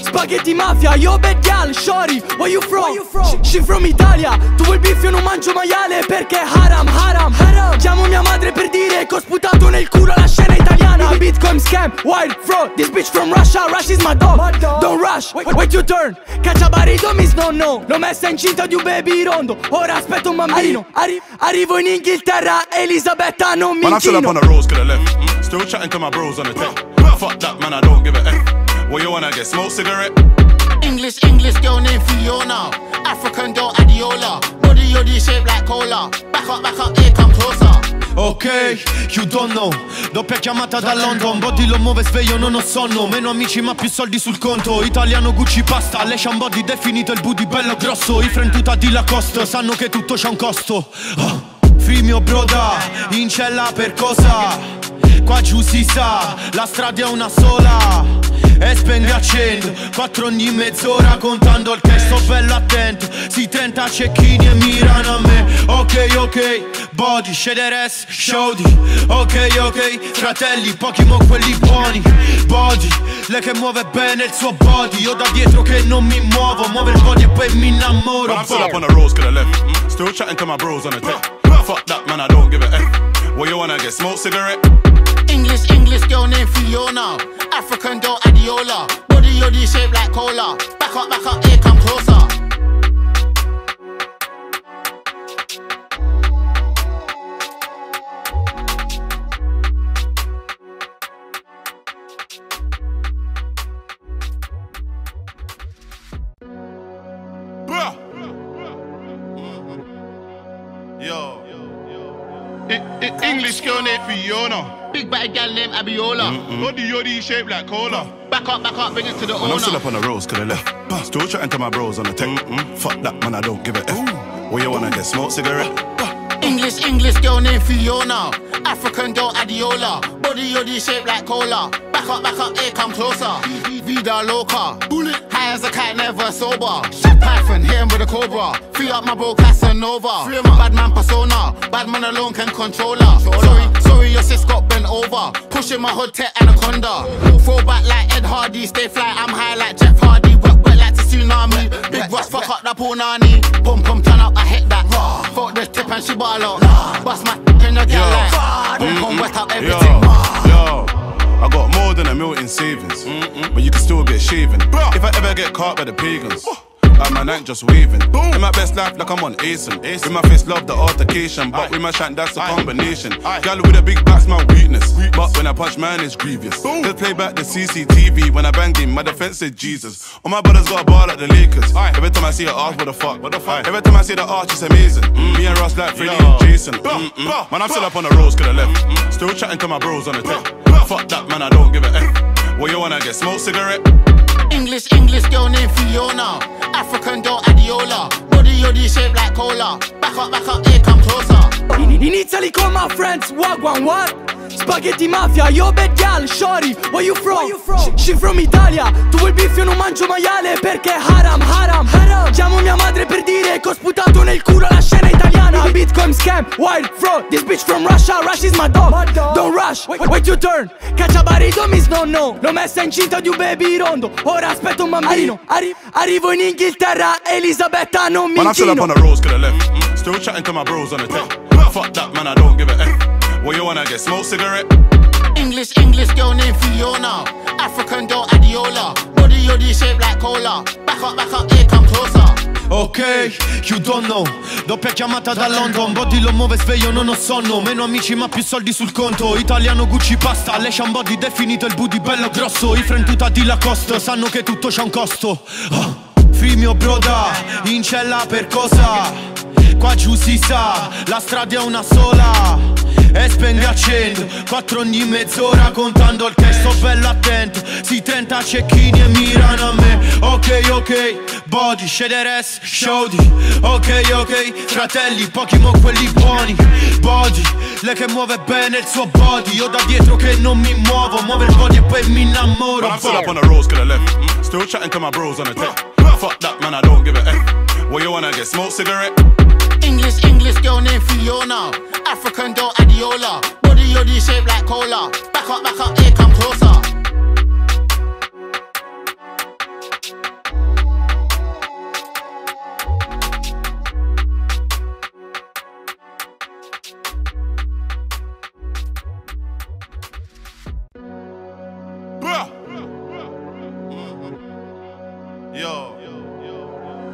Spaghetti mafia, yo bad gal, shorty, where you from? She, she from Italia, tu il beef io non mangio maiale perché haram, haram, haram. Chiamo mia madre per dire che ho sputato nel culo la scena italiana. Bitcoin scam, wire fraud, this bitch from Russia, Rush is my dog, my dog. Don't rush, wait, wait your turn. Cacciabarito mi snonno, l'ho messa incinta di un baby rondo, ora aspetto un bambino. Arri arrivo in Inghilterra, Elisabetta non mi Man, I'm still up inchino. on the roads, could have left. Mm, Still chatting to my bros on the tech. Fuck that, man, I don't give a F. What you wanna get, smoke cigarette? English, English girl named Fiona. African girl Adiola. Body yoddy shaped like cola. Back up, back up, here come closer. Ok, you don't know. Doppia chiamata da London. Body lo muove sveglio, non ho sonno. Meno amici ma più soldi sul conto. Italiano Gucci pasta. Leshan body definito il booty bello grosso. I frentuta di Lacoste sanno che tutto c'ha un costo. oh. Free mio broda, in cella per cosa? Qua giù si sa, la strada è una sola. E spendo e accendo, quattro ogni mezz'ora contando il cash. Sto bello attento, si trenta cecchini e mirano a me. Ok, ok, body, shederes, showdy. Ok, ok, fratelli, pochi mo quelli buoni. Body, lei che muove bene il suo body. Io da dietro che non mi muovo, muove il body e poi mi innamoro. Man, I'm still up on the roads, could have left. Mm, Still chatting to my bros on the tech. Fuck that, man, I don't give a F. What you wanna get, smoke cigarette? English, English girl named Fiona. African girl Adiola. Body yoddy shaped like cola. Back up, back up, here come closer. Bruh. Yo. I I English girl named Fiona. Big bad gal named Abiola. Body yoddy shaped like cola. Back up, back up, bring it to the Man, I'm still owner. up on the roads, could have left. Still chatting to my bros on the tech. Fuck that, man, I don't give a F. What you wanna get, smoke cigarette? English, English girl named Fiona. African girl Adiola. Body yoddy shaped like cola. Back up, back up, here come closer. Vida loca. High as a cat, never sober. Python, hit him with a cobra. Free up my bro Casanova. Bad man persona. Bad man alone can control her. Sorry, sorry, your sis got bent over. Pushing my hood tech anaconda. Throw back like Ed Hardy. Stay fly, I'm high like Jeff Hardy. Wet, wet like the tsunami. Big Ross, fuck up that punani. Pum pum, turn up, I hit that. Fuck the tip and she ball out. Bust my in the girl like. Pum pum, wet up everything. Yo, I got more than a mil in savings, but you can still get shaven. If I ever get caught by the pagans, like my night just waving. In my best life, like I'm on Asen. With my face, love the altercation, but with my shank, that's a combination. Gal with a big back's my weakness, but when I punch, man, it's grievous. They play back the C C T V when I banged him. My defense said Jesus. All my brothers got a ball like the Lakers. Every time I see her ask, what the fuck? What the fuck? Every time I see the arch, it's amazing. Me and Ross like Freddy and Jason. Mm -mm. Man, I'm still up on the roads, could have left. Still chatting to my bros on the tech. Fuck that, man, I don't give a F. What you wanna get, smoke cigarette? English, English girl named Fiona. African girl Adiola. Body yoddy shaped like cola. Back up, back up, here come closer. In, in Italy call my friends, wagwan, what? Spaghetti mafia, yo bad gal, shorty, where you from? Where you from? She, she from Italia, tu il beef io non mangio maiale perché haram, haram, haram. Chiamo mia madre per dire che ho sputato nel culo la scena italiana. Bitcoin scam, wire fraud, this bitch from Russia, Rush is my dog, my dog. Don't rush, wait, wait your turn. Cacciabarito mi snonno, l'ho messa incinta di un baby rondo, ora aspetto un bambino. Arri arrivo in Inghilterra, Elisabetta non mi Man, I'm still up inchino. on the roads, could have left. Still chatting to my bros on the tech. Fuck that, man, I don't give a F. What you wanna get, smoke cigarette? English, English girl named Fiona. African girl Adiola. Body yoddy shaped like cola. Back up, back up, here come closer. Ok, you don't know. Doppia chiamata da London. Body lo muove sveglio, non ho sonno. Meno amici ma più soldi sul conto. Italiano Gucci pasta. Leshan body definito il booty bello grosso. I frentuta di Lacoste sanno che tutto c'ha un costo. oh. Free mio broda, in cella per cosa? Qua giù si sa, la strada è una sola. E spendo e accendo, quattro ogni mezz'ora contando il cash. Sto bello attento, si trenta cecchini e mirano a me. Ok, ok, body, shederes, showdy. Ok, ok, fratelli, pochi mo quelli buoni. Body, lei che muove bene il suo body. Io da dietro che non mi muovo, muove il body e poi mi innamoro. Man, I'm still up on the roads, could have left. Still chatting to my bros on the tech. Fuck that, man, I don't give a F. What you wanna get, smoke cigarette? English, English girl named Fiona. African girl Adiola. Body yoddy shaped like cola. Back up, back up, here come closer.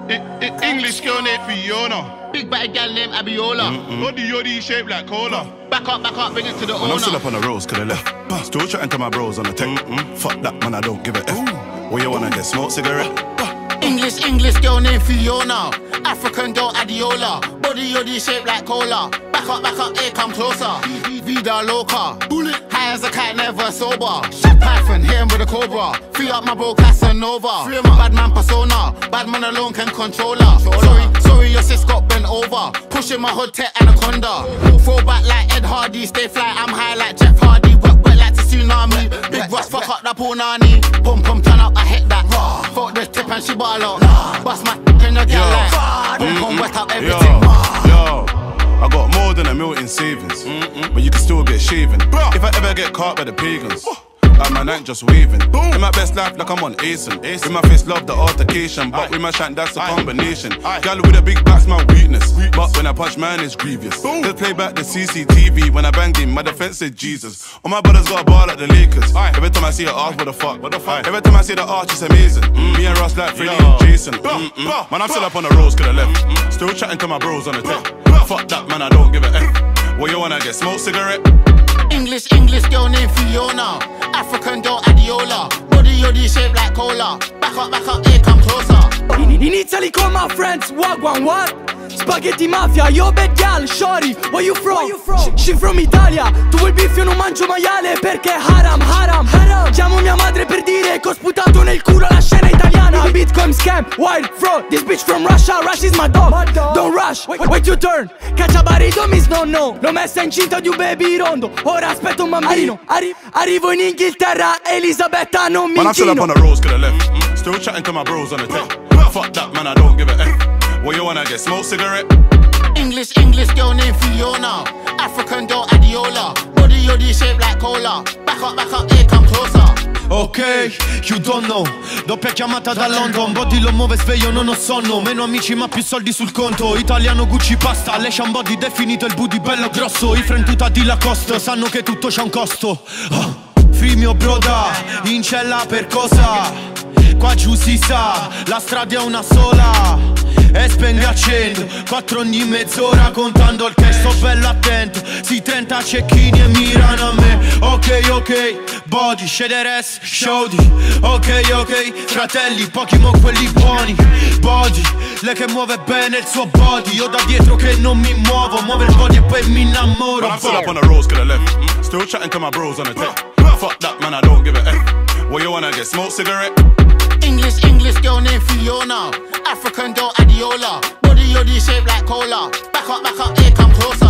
I, I, English girl named Fiona. Big bad gal named Abiola. Body yoddy shaped like cola. Back up, back up, bring it to the Man, owner. I'm still up on the roads, cause I left. Still chatting to my bros on the tech. Fuck that, man, I don't give a F. What you wanna get, smoke cigarette? English, English girl named Fiona. African girl Adiola. Body yoddy shaped like cola. Back up, back up, hey, come closer. Vida loca. Bullet. High as a cat, never sober. Python, hit him with a cobra. Free up my bro Casanova. Bad man persona. Bad man alone can control her. Sorry, sorry, your sis got bent over. Pushing my hood tech anaconda. Throw back like Ed Hardy. Stay fly, I'm high like Jeff Hardy. Wet, wet like the tsunami. Big Ross, fuck up that punani. Pum pum, turn up, I hit that. Fuck this tip and she ball out. Bust my in the girl like. Pum pum, wet up everything. Yo, I got more than a mil in savings, but you can still get shaven. If I ever get caught by the pagans, like my night just waving. In my best life, like I'm on Asen. With my face, love the altercation, but with my shank, that's a combination. Gal with a big back's my weakness, but when I punch, man, it's grievous. Just play back the C C T V when I banged him. My defense said Jesus. All my brothers got a ball like the Lakers. Every time I see her arch, what the fuck? What the fuck? Every time I see the arch, it's amazing. Me and Ross like Freddie and Jason. Man, I'm still up on the roads, cause I left. Still chatting to my bros on the tech. Fuck that, man, I don't give a F. What you wanna get, smoke cigarette? English, English girl named Fiona. African girl Adiola. Body yoddy shaped like cola. Back up, back up, hey, come closer. In, in Italy call my friends, wagwan, what? Spaghetti mafia, yo bad gal, shorty, where you from? Where you from? She from Italia, tu il beef io non mangio maiale perché haram, haram, haram. Chiamo mia madre per dire che ho sputato nel culo la scena italiana. Bitcoin scam, wild fraud, this bitch from Russia, Rush is my dog, my dog. Don't rush, wait, wait your turn. Cacciabarito miss no no, l'ho messa incinta di un baby rondo, ora aspetto un bambino. Arri arrivo in Inghilterra, Elisabetta non mi Man, I'm still up inchino. on the roads, cause I left. Still chatting to my bros on the tech. Fuck that, man, I don't give a F. What you wanna get, smoke cigarette? English, English girl named Fiona. African girl Adiola. Body yoddy shaped like cola. Back up, back up, hey, come closer. Ok, you don't know. Doppia chiamata da London. Body lo muove sveglio, non ho sonno. Meno amici ma più soldi sul conto. Italiano Gucci pasta. L'Asian body definito il booty bello grosso. I friend tuta di Lacoste sanno che tutto c'ha un costo. oh. Free mio broda, in cella per cosa? Qua giù si sa, la strada è una sola. E spengo accendo, quattro ogni mezz'ora contando il cash, sto bello attento. Sì, trenta cecchini e mirano a me. Ok, ok, body, scederes, showdi. Ok, ok, fratelli, pochi mo quelli buoni. Body, lei che muove bene il suo body. Io da dietro che non mi muovo, muove il body e poi mi innamoro. Man, I'm still up on the roads, cause I left. Still chatting to my bros on the tech. Fuck that, man, I don't give a F. What you wanna get, smoke cigarette? English, English girl named Fiona. African girl Adiola. Body yoddy shaped like cola. Back up, back up, hey, come closer.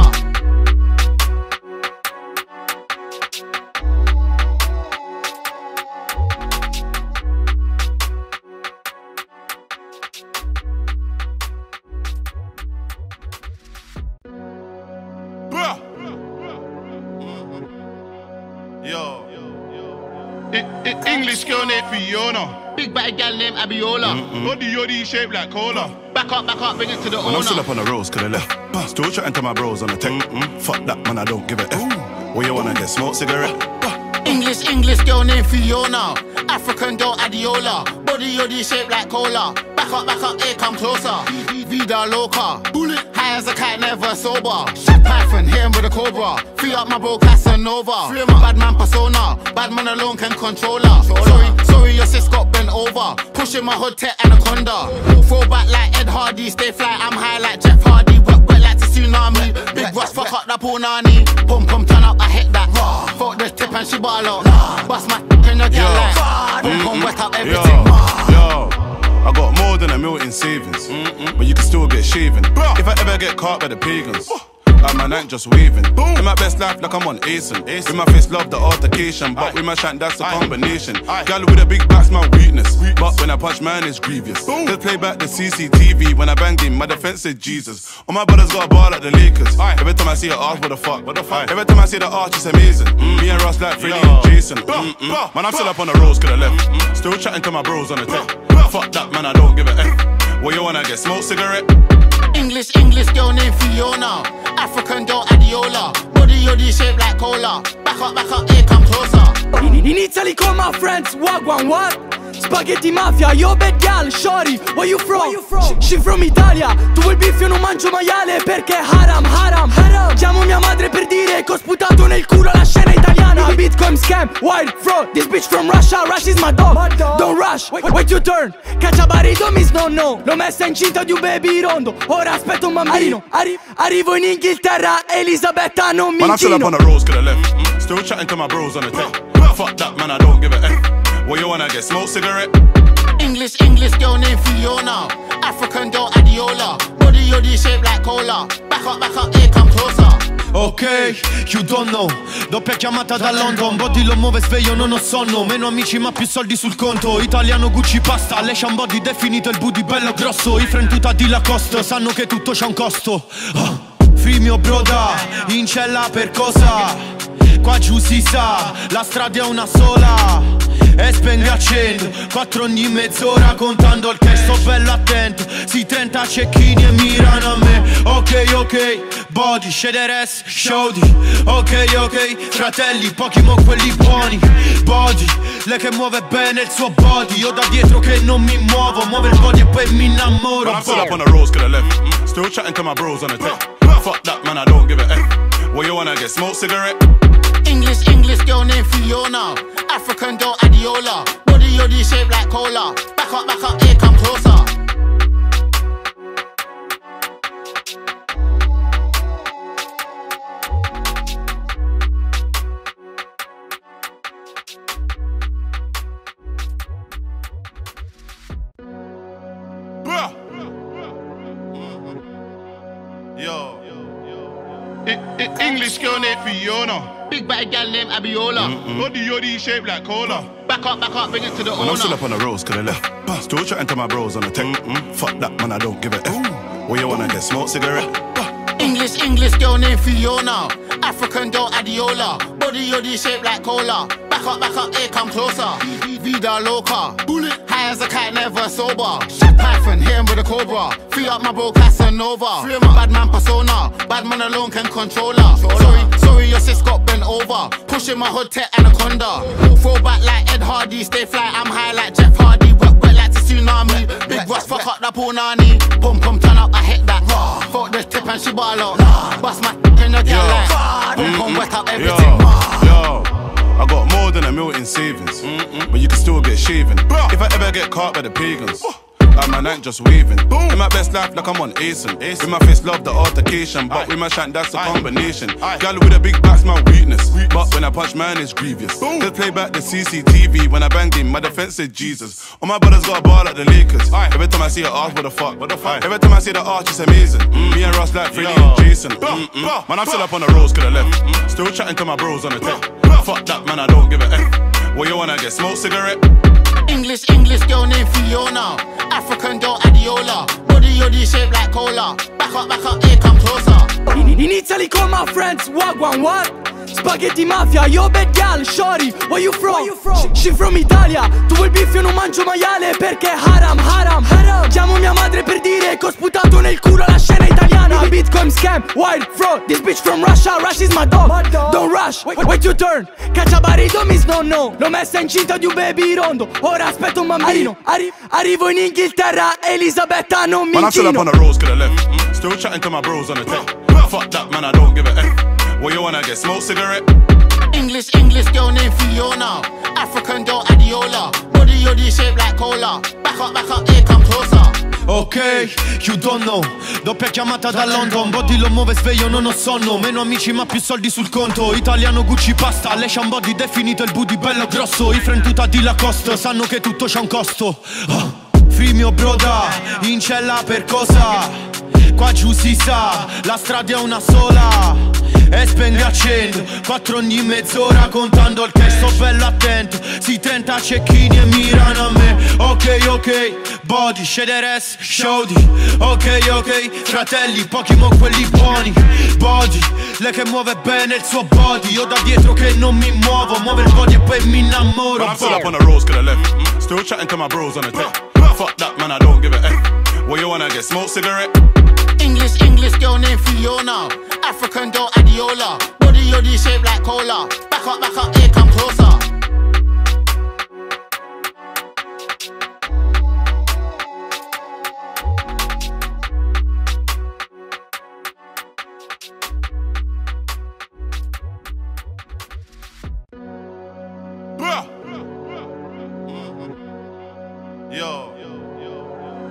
Yo, I, I, English girl named Fiona. Big bad gal named Abiola. Body yoddy shaped like cola. Back up, back up, bring it to the Man, I'm still owner. up on the roads, cause I left. Still chatting to my bros on the tech. Fuck that, man, I don't give a F. What you wanna get, smoke cigarette? English, English girl named Fiona. African girl Adiola. Body yoddy shaped like cola. Back up, back up, hey, come closer. Vida loca. Bullet. High as a cat, never sober. Python, hit him with a cobra. Free up my bro Casanova. Bad man persona. Bad man alone can control her. Sorry, sorry, your sis got bent over. Pushing my hood tech anaconda. Throw back like Ed Hardy. Stay fly, I'm high like Jeff Hardy. Wet, wet like the tsunami. Big Ross, fuck up that punani. Pum pum, turn up, I hit that. Fuck this tip and she ball out. Bust my in the girl like. Pum pum, wet up everything. Yo, I got more than a mil in savings, but you can still get shaven. If I ever get caught by the pagans, like my night just waving. In my best life, like I'm on Asen. With my face, love the altercation, but with my shank, that's a combination. Gal with a big back's my weakness, but when I punch, man, it's grievous. Just play back the C C T V when I banged him. My defense said Jesus. All my brothers got a ball like the Lakers. Every time I see her arch, what the fuck? What the fuck? Every time I see the arch, it's amazing. Me and Ross like Freddie and Jason. Man, I'm still up on the roads, cause I left. Still chatting to my bros on the tech. Fuck that, man, I don't give a F. What you wanna get, smoke cigarette? English, English girl named Fiona. African girl Adiola. Body yoddy shaped like cola. Back up, back up, hey, come closer. In, in Italy call my friends, wagwan, what? Spaghetti mafia, yo bad gal, shorty, where you from? Where you from? She from Italia, tu il beef io non mangio maiale perché haram, haram, haram. Chiamo mia madre per dire che ho sputato nel culo la scena italiana. Bitcoin scam, wild fraud, this bitch from Russia, Rush is my dog, my dog. Don't rush, wait, wait your turn. Cacciabarito mi snonno, l'ho messa incinta di un baby rondo, ora aspetto un bambino. Arri arrivo in Inghilterra, Elisabetta non mi Man, I'm still up incino. on the roads, could have left. Mm. Still chatting to my bros on the tech. Fuck that, man, I don't give a F. What you wanna get, smoke cigarette? English, English girl named Fiona. African girl Adiola. Body yoddy shaped like cola. Back up, back up, here come closer. Ok, you don't know. Doppia chiamata da London. Body lo muove sveglio, non ho sonno. Meno amici ma più soldi sul conto. Italiano Gucci pasta. Leshan body definito il booty bello grosso. I friend tuta di Lacoste sanno che tutto c'ha un costo. oh. Free mio broda, in cella per cosa? Qua giù si sa, la strada è una sola. E spengo e accendo, quattro ogni mezz'ora contando il cash. Sto bello attento, si trenta cecchini e mirano a me. Ok, ok, body, shederes, showdy. Ok, ok, fratelli, pochi mo quelli buoni. Body, lei che muove bene il suo body. Io da dietro che non mi muovo, muove il body e poi mi innamoro. Man, I'm still up on the roads, could have left. Mm. Still chatting to my bros on the tech. Fuck that, man, I don't give a F. What you wanna get, smoke cigarette? English, English girl named Fiona. African girl Adiola. Body yoddy shaped like cola. Back up, back up, here come closer. Bruh. Yo. I I English girl named Fiona. Big bad gal named Abiola. Body yoddy shaped like cola. Back up, back up, bring it to the Man, I'm still owner. up on the roads, could have left. Still chatting to my bros on the tech. Fuck that, man, I don't give a F. What you wanna get, smoke cigarette? English, English girl named Fiona. African girl Adiola. Body yoddy shaped like cola. Back up, back up, here come closer. Vida loca. Bullet. High as a cat, never sober. Python, hit him with a cobra. Free up my bro Casanova. Bad man persona. Bad man alone can control her. Sorry, sorry, your sis got bent over. Pushing my hood tech anaconda. Throw back like Ed Hardy. Stay fly, I'm high like Jeff Hardy. Wet, wet like the tsunami. Big Ross, fuck up that punani. Pum pum, turn up, I hit that. Fuck the tip and she ball out. Bust my in the gal like. Pum pum, wet up Yo, everything. yo, I got more than a million in savings, but you can still get shaven. If I ever get caught by the pagans, like my night just waving. In my best life, like I'm on Asen. With my face, love the altercation, but with my shank, that's a combination. Girl with a big back's my weakness, but when I punch man, it's grievous. Just play back the C C T V when I banged him. My defense said Jesus. All my brothers got a ball like the Lakers. Every time I see her arch, what the fuck? What the fuck? Every time I see the arch, it's amazing. Me and Ross like Freddie and Jason. Mm-mm. Man, I'm still up on the roads, could have left. Still chatting to my bros on the tech. Fuck that, man, I don't give a F. What you wanna get, smoke cigarette? English, English girl named Fiona. African girl Adiola. Body yoddy shaped like cola. Back up, back up, here come closer. In, in Italy call my friends, wagwan, what? Spaghetti mafia, yo bad gal, shorty, where you from? Where you from? She from Italia, tu il beef io non mangio maiale perché haram, haram, haram. Chiamo mia madre per dire che ho sputato nel culo la scena italiana. Bitcoin scam, wild fraud, this bitch from Russia, Rush is my dog, my dog. Don't rush, wait, wait your turn. Cacciabarito mi snonno, l'ho messa incinta di un baby rondo, ora aspetto un bambino. Arri arrivo in Inghilterra, Elisabetta non mi Man, I'm still up incino. on the roads, could have left. Still chatting to my bros on the tech. Fuck that, man, I don't give a F. What you wanna get, smoke cigarette? English, English girl named Fiona. African girl Adiola. Body yoddy shaped like cola. Back up, back up, here come closer. Ok, you don't know. Doppia chiamata da London. Body lo muove sveglio, non ho sonno. Meno amici ma più soldi sul conto. Italiano Gucci pasta. Leshan body definito il booty bello grosso. I friend tuta di Lacoste sanno che tutto c'ha un costo. oh. Free mio broda, in cella per cosa? Qua giù si sa, la strada è una sola. E spengo e accendo, quattro ogni mezz'ora contando il cash. Sto bello attento, si trenta cecchini e mirano a me. Ok, ok, body, shederes, showdy. Ok, ok, fratelli, pochi mo quelli buoni. Body, lei che muove bene il suo body. Io da dietro che non mi muovo, muove il body e poi mi innamoro. Man, I'm still up on the roads, could have left. Still chatting to my bros on the tech. Fuck that, man, I don't give a F. What you wanna get, smoke cigarette? English, English girl named Fiona. African girl Adiola. Body yoddy shaped like cola. Back up, back up, here come closer.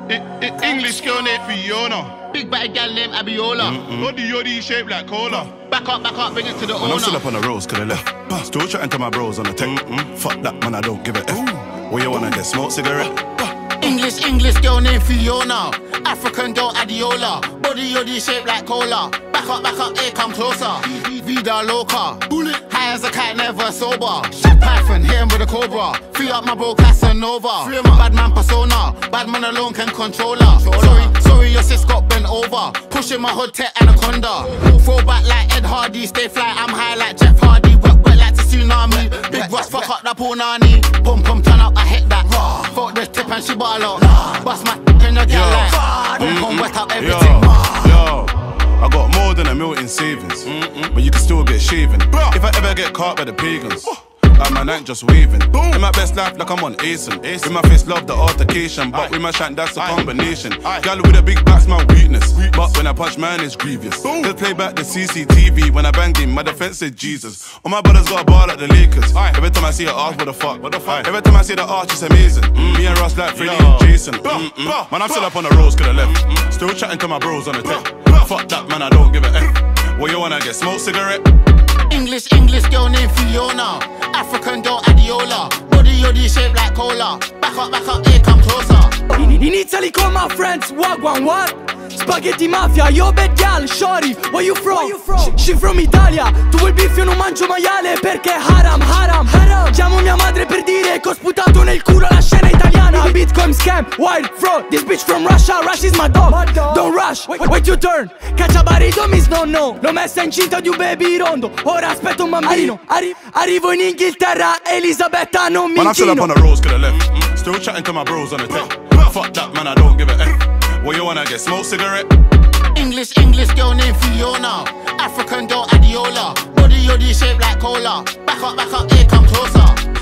I, I, English girl named Fiona. Big bad gal named Abiola. Body yoddy shaped like cola. Back up, back up, bring it to the Man, owner. I'm still up on the roads, cause they left. Still chatting to my bros on the tech. Fuck that, man, I don't give a F. Where you wanna get smoke cigarette? English, English girl named Fiona. African girl Adiola. Body yoddy shaped like cola. Back up, back up, here come closer. Vida loca. Bullet. High as a cat, never sober. Python, hit him with a cobra. Free up my bro Casanova. Bad man persona. Bad man alone can control her. Sorry, sorry, your sis got bent over. Pushing my hood tech anaconda. Throw back like Ed Hardy. Stay fly, I'm high like Jeff Hardy. Wet, wet like the tsunami. Big Ross, fuck up the punani. Pum pum turn up, I hit that. Fuck this tip and she ball out. Bust my in the girl like. Pum pum wet up everything. Yo, I got more than a mil in savings, but you can still get shaven. If I ever get caught by the pagans, I'm man ain't just waving. In my best life, like I'm on Asen. With my face, love the altercation, but with my shank, that's a combination. Gal with a big back's my weakness, but when I punch, man, it's grievous. Just play back the C C T V when I banged him. My defense said Jesus. All my brothers got a ball like the Lakers. Every time I see an arch, what the fuck? What the fuck? Every time I see the arch, it's amazing. Me and Ross like Freddie and Jason. Mm-mm. Man, I'm still up on the roads, cause I left. Still chatting to my bros on the tech. Fuck that, man, I don't give a F. Where you wanna get smoke cigarette? English, English girl named Fiona. African girl Adiola. Body yoddy shaped like cola. Back up, back up, here come closer. In, in Italy call my friends Wagwan, what? Spaghetti mafia, yo bad gal, shorty, where you from? Where you from? She from Italia, tu vuoi beef io non mangio maiale perché haram, haram, haram. Chiamo mia madre per dire che ho sputato nel culo la scena italiana. Bitcoin scam, wild fraud, this bitch from Russia, Rush is my dog, my dog. Don't rush, wait, wait your turn. Cacciabarito mi snonno, l'ho messa incinta di un baby rondo, ora aspetto un bambino. Arri arrivo in Inghilterra, Elisabetta non mi Man, I'm still up inchino. on the roads, cause I left. Still chatting to my bros on the tech. Fuck that, man, I don't give a F. Where you wanna get smoke cigarette? English, English girl named Fiona. African girl Adiola. Body yoddy shaped like cola. Back up, back up, here come closer.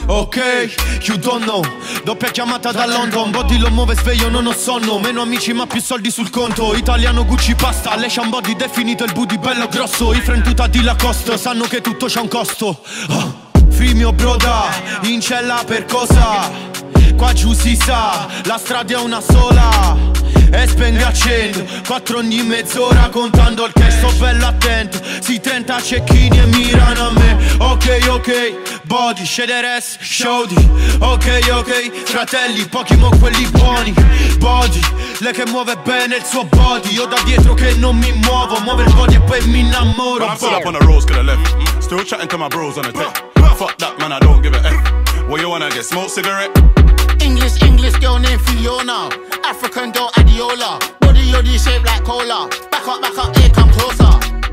Ok, you don't know. Doppia chiamata da London. Body lo muove sveglio, non ho sonno. Meno amici ma più soldi sul conto. Italiano Gucci pasta. Lei body definito il booty bello grosso. I friend tuta di Lacoste sanno che tutto c'ha un costo. oh. Fimio broda, in cella per cosa? Qua giù si sa, la strada è una sola. E spengo e accendo, quattro ogni mezz'ora contando il cash. Sto bello attento, si trenta cecchini e mirano a me. Ok, ok, body, scederes, showdi. Ok, ok, fratelli, pochi mo quelli buoni. Body, lei che muove bene il suo body. Io da dietro che non mi muovo, muove il body e poi mi innamoro. Man, I'm still up on the roads, cause I left. Still chatting to my bros on the tech. Fuck that, man, I don't give a F. Where you wanna get smoke cigarette? English, English girl named Fiona. African girl Adiola. Body yoddy shaped like cola. Back up, back up, here come closer.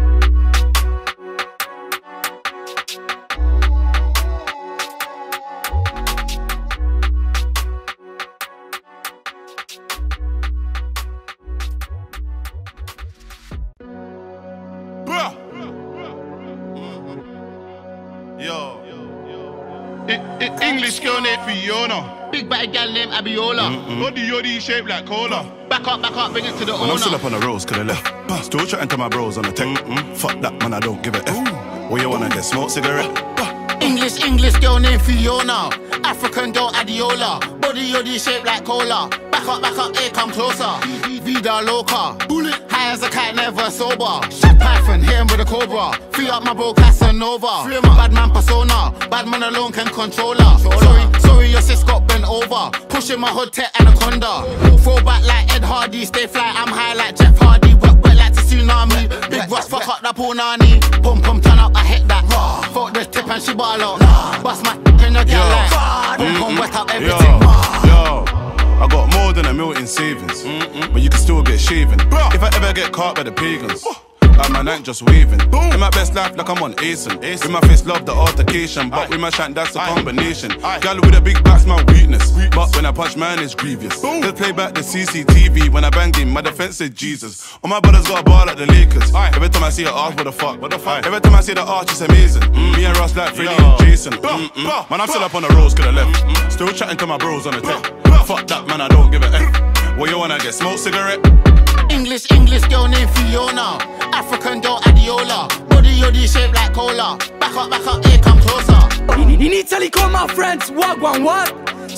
Yo, I, I, English girl named Fiona. Big bad gal named Abiola. Body yoddy shaped like cola. Back up, back up, bring it to the Man, I'm still owner. up on the roads, cause I left. Still chatting to my bros on the tech. Fuck that, man, I don't give a F. Where you wanna get smoke cigarette? English, English girl named Fiona. African girl Adiola. Body yoddy shaped like cola. Back up, back up, here come closer. Vida loca. Bullet. High as a cat, never sober. Python, hit him with a cobra. Free up my bro Casanova. Bad man persona. Bad man alone can control her. Sorry, sorry, your sis got bent over. Pushing my hood tech anaconda. Throw back like Ed Hardy. Stay fly, I'm high like Jeff Hardy. Wet, wet like the tsunami. Big Ross, fuck up the punani. Pum pum turn up, I hit that. Fuck this tip and she ball out. Bust my in the girl like. Pum pum wet up everything. Yo, I got more than a mil in savings, but you can still get shaven. If I ever get caught by the pagans, I'm man ain't just waving. In my best life, like I'm on Asen. With my face, love the altercation, but with my shank, that's a combination. Gal with a big back's my weakness, but when I punch, man, it's grievous. Just play back the C C T V when I banged him. My defense said Jesus. All my brothers got a ball like the Lakers. Every time I see an arch, what the fuck? What the fuck? Every time I see the arch, it's amazing. Me and Ross like Freddie and Jason. Mm-mm. Man, I'm still up on the roads, cause I left. Still chatting to my bros on the tech. Fuck that, man, I don't give a F. Where you wanna get smoke cigarette? English, English girl named Fiona. African girl Adiola. Body yoddy shaped like cola. Back up, back up, here come closer. In, in Italy call my friends Wagwan, what?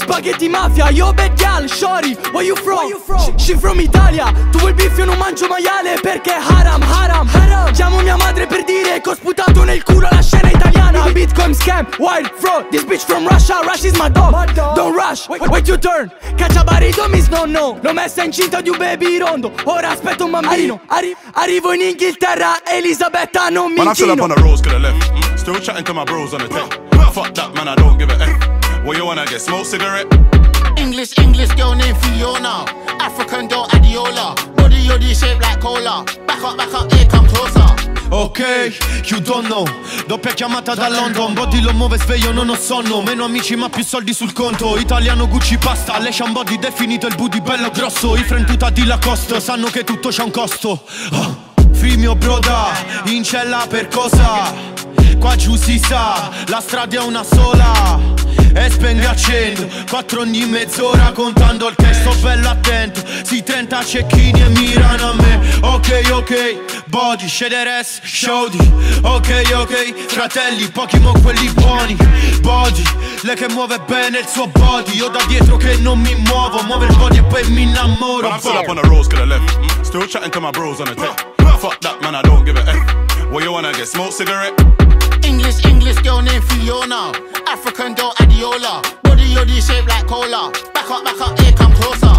Spaghetti mafia, yo bad gal, shorty, where you from? Where you from? She from Italia, tu il biff io non mangio maiale perché haram, haram, haram. Chiamo mia madre per dire che ho sputato nel culo la scena italiana. Bitcoin scam, wild fraud, this bitch from Russia, Rush is my dog, my dog. Don't rush, wait, wait your turn. Cacciabarito mi snonno, l'ho messa incinta di un baby rondo, ora aspetto un bambino. Arri arrivo in Inghilterra, Elisabetta non mi Man, I still up incino. on the roads, coulda left. Mm. Still chatting to my bros on the tech. Fuck that, man, I don't give a F. What you wanna get, smoke cigarette? English, English girl named Fiona. African girl Adiola. Body yoddy shaped like cola. Back up, back up, here come closer. Ok, you don't know. Doppia chiamata da London. Body lo muove sveglio, non ho sonno. Meno amici ma più soldi sul conto. Italiano Gucci pasta. Leshan body definito il booty bello grosso. I frentuta di Lacoste sanno che tutto c'ha un costo. oh. Fimio broda, in cella per cosa? Qua giù si sa, la strada è una sola. E spenga accendo, quattro ogni mezz'ora contando il cash. Sto bello attento, si trenta cecchini e mirano a me. Ok, ok, body, shederes, showdy. Ok, ok, fratelli, pochi mo quelli buoni. Body, lei che muove bene il suo body. Io da dietro che non mi muovo, muove il body e poi mi innamoro. Man, I'm still up on the roads, coulda left. Mm. Still chatting to my bros on the tech. Fuck that, man, I don't give a F. What you wanna get, smoke cigarette? English, English girl named Fiona. African girl Adiola. Body yoddy shaped like cola. Back up, back up, here come closer.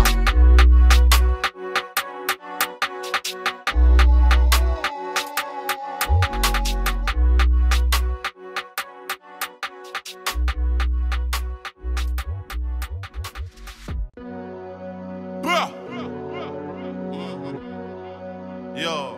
Bruh. Yo.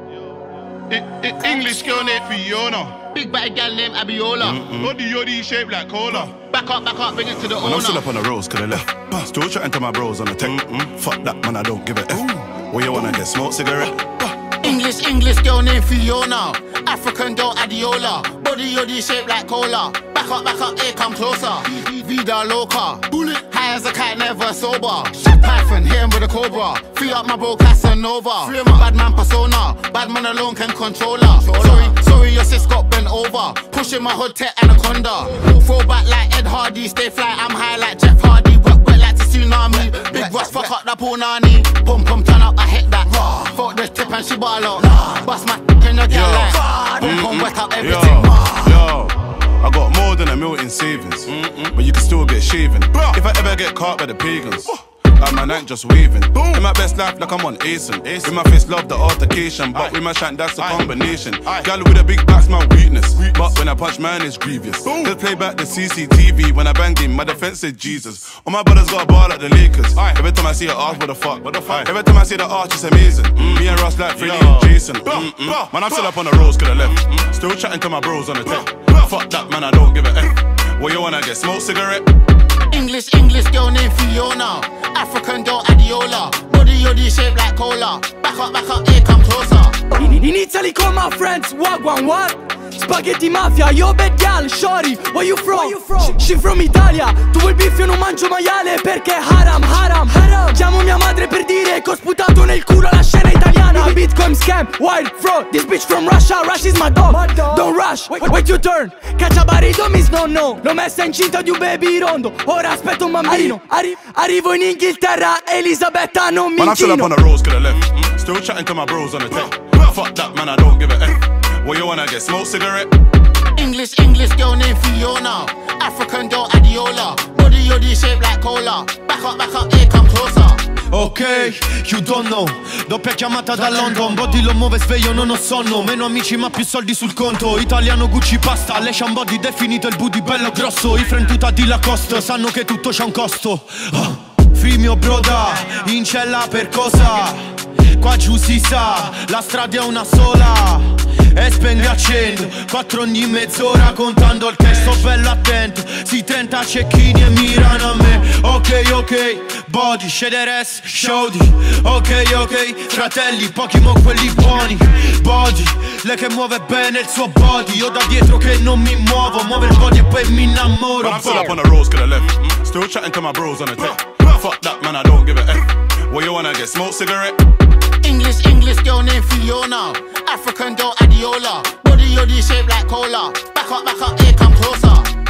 I, I, English girl named Fiona. Big bad gal named Abiola. Body yoddy shaped like cola. Back up, back up, bring it to the Man, I'm still owner. up on the roads, coulda left. Still chatting to my bros on the tech. Fuck that, man, I don't give a F. What you wanna get, smoke cigarette? English, English girl named Fiona. African girl Adiola. Body yoddy shaped like cola. Back up, back up, here come closer. Vida loca. Bullet. High as a cat, never sober. Python, hit him with a cobra. Free up my bro Casanova. Bad man persona. Bad man alone can control her. Sorry, sorry, your sis got bent over. Pushing my hood tech anaconda. Throw back like Ed Hardy. Stay fly, I'm high like Jeff Hardy. Wet, wet like the tsunami. Big Ross, fuck up that punani. Pum pum, turn up, I hit that. Fuck the tip and she ball out. Bust my in the girl like. Pum pum, wet up Yo, everything. yo, I got more than a mil in savings, but you can still get shaven. If I ever get caught by the pagans, like my night just waving. In my best life, like I'm on Asen. With my face, love the altercation, but with my shank, that's a combination. Girl with a big back's my weakness, but when I punch, man, it's grievous. Just play back the C C T V when I banged him. My defense said Jesus. All my brothers got a ball like the Lakers. Every time I see her arch, what the fuck? What the fuck? Every time I see the arch, it's amazing. Me and Ross like Freddie and Jason. Mm-mm. Man, I'm still up on the roads, coulda left. Still chatting to my bros on the tech. Fuck that, man, I don't give a F. What you wanna get, smoke cigarette? English, English girl named Fiona. African girl Adiola. Body yoddy shaped like cola. Back up, back up, here come closer. In Italy call my friends, wagwan, what? Spaghetti mafia, yo bad gal, shorty, where you from? Where you from? She from Italia, tu il biff io non mangio maiale perché haram, haram, haram. Chiamo mia madre per dire che ho sputato nel culo la scena italiana. Bitcoin scam, wild fraud, this bitch from Russia, Rush is my dog, my dog. Don't rush, wait, wait your turn. Cacciabarito mi snonno, l'ho messa incinta di un baby rondo, ora aspetto un bambino. Arri arrivo in Inghilterra, Elisabetta non mi Man, I'm still up incino. on the roads, coulda left. Still chatting to my bros on the tech. Fuck that, man, I don't give a F. What you wanna get, smoke cigarette? English, English girl named Fiona. African girl Adiola. Body yoddy shaped like cola. Back up, back up, here come closer. Ok, you don't know. Doppia chiamata da London. Body lo muove sveglio, non ho sonno. Meno amici ma più soldi sul conto. Italiano Gucci pasta. Leshan body definito il booty bello grosso. I frentuta di Lacoste sanno che tutto c'ha un costo. oh. Fimio broda, in cella per cosa? Qua giù si sa, la strada è una sola. E spenga accendo, quattro ogni mezz'ora contando il cash. Sto bello attento, si trenta cecchini e mirano a me. Ok, ok, body, shederes, showdy. Ok, ok, fratelli, pochi mo quelli buoni. Body, lei che muove bene il suo body. Io da dietro che non mi muovo, muove il body e poi mi innamoro. Man, I'm still up on the roads, coulda left. Still chatting to my bros on the tech. Fuck that, man, I don't give a F. What you wanna get, smoke cigarette? English, English girl named Fiona. African girl Adiola. Body yoddy shaped like cola. Back up, back up, here come closer.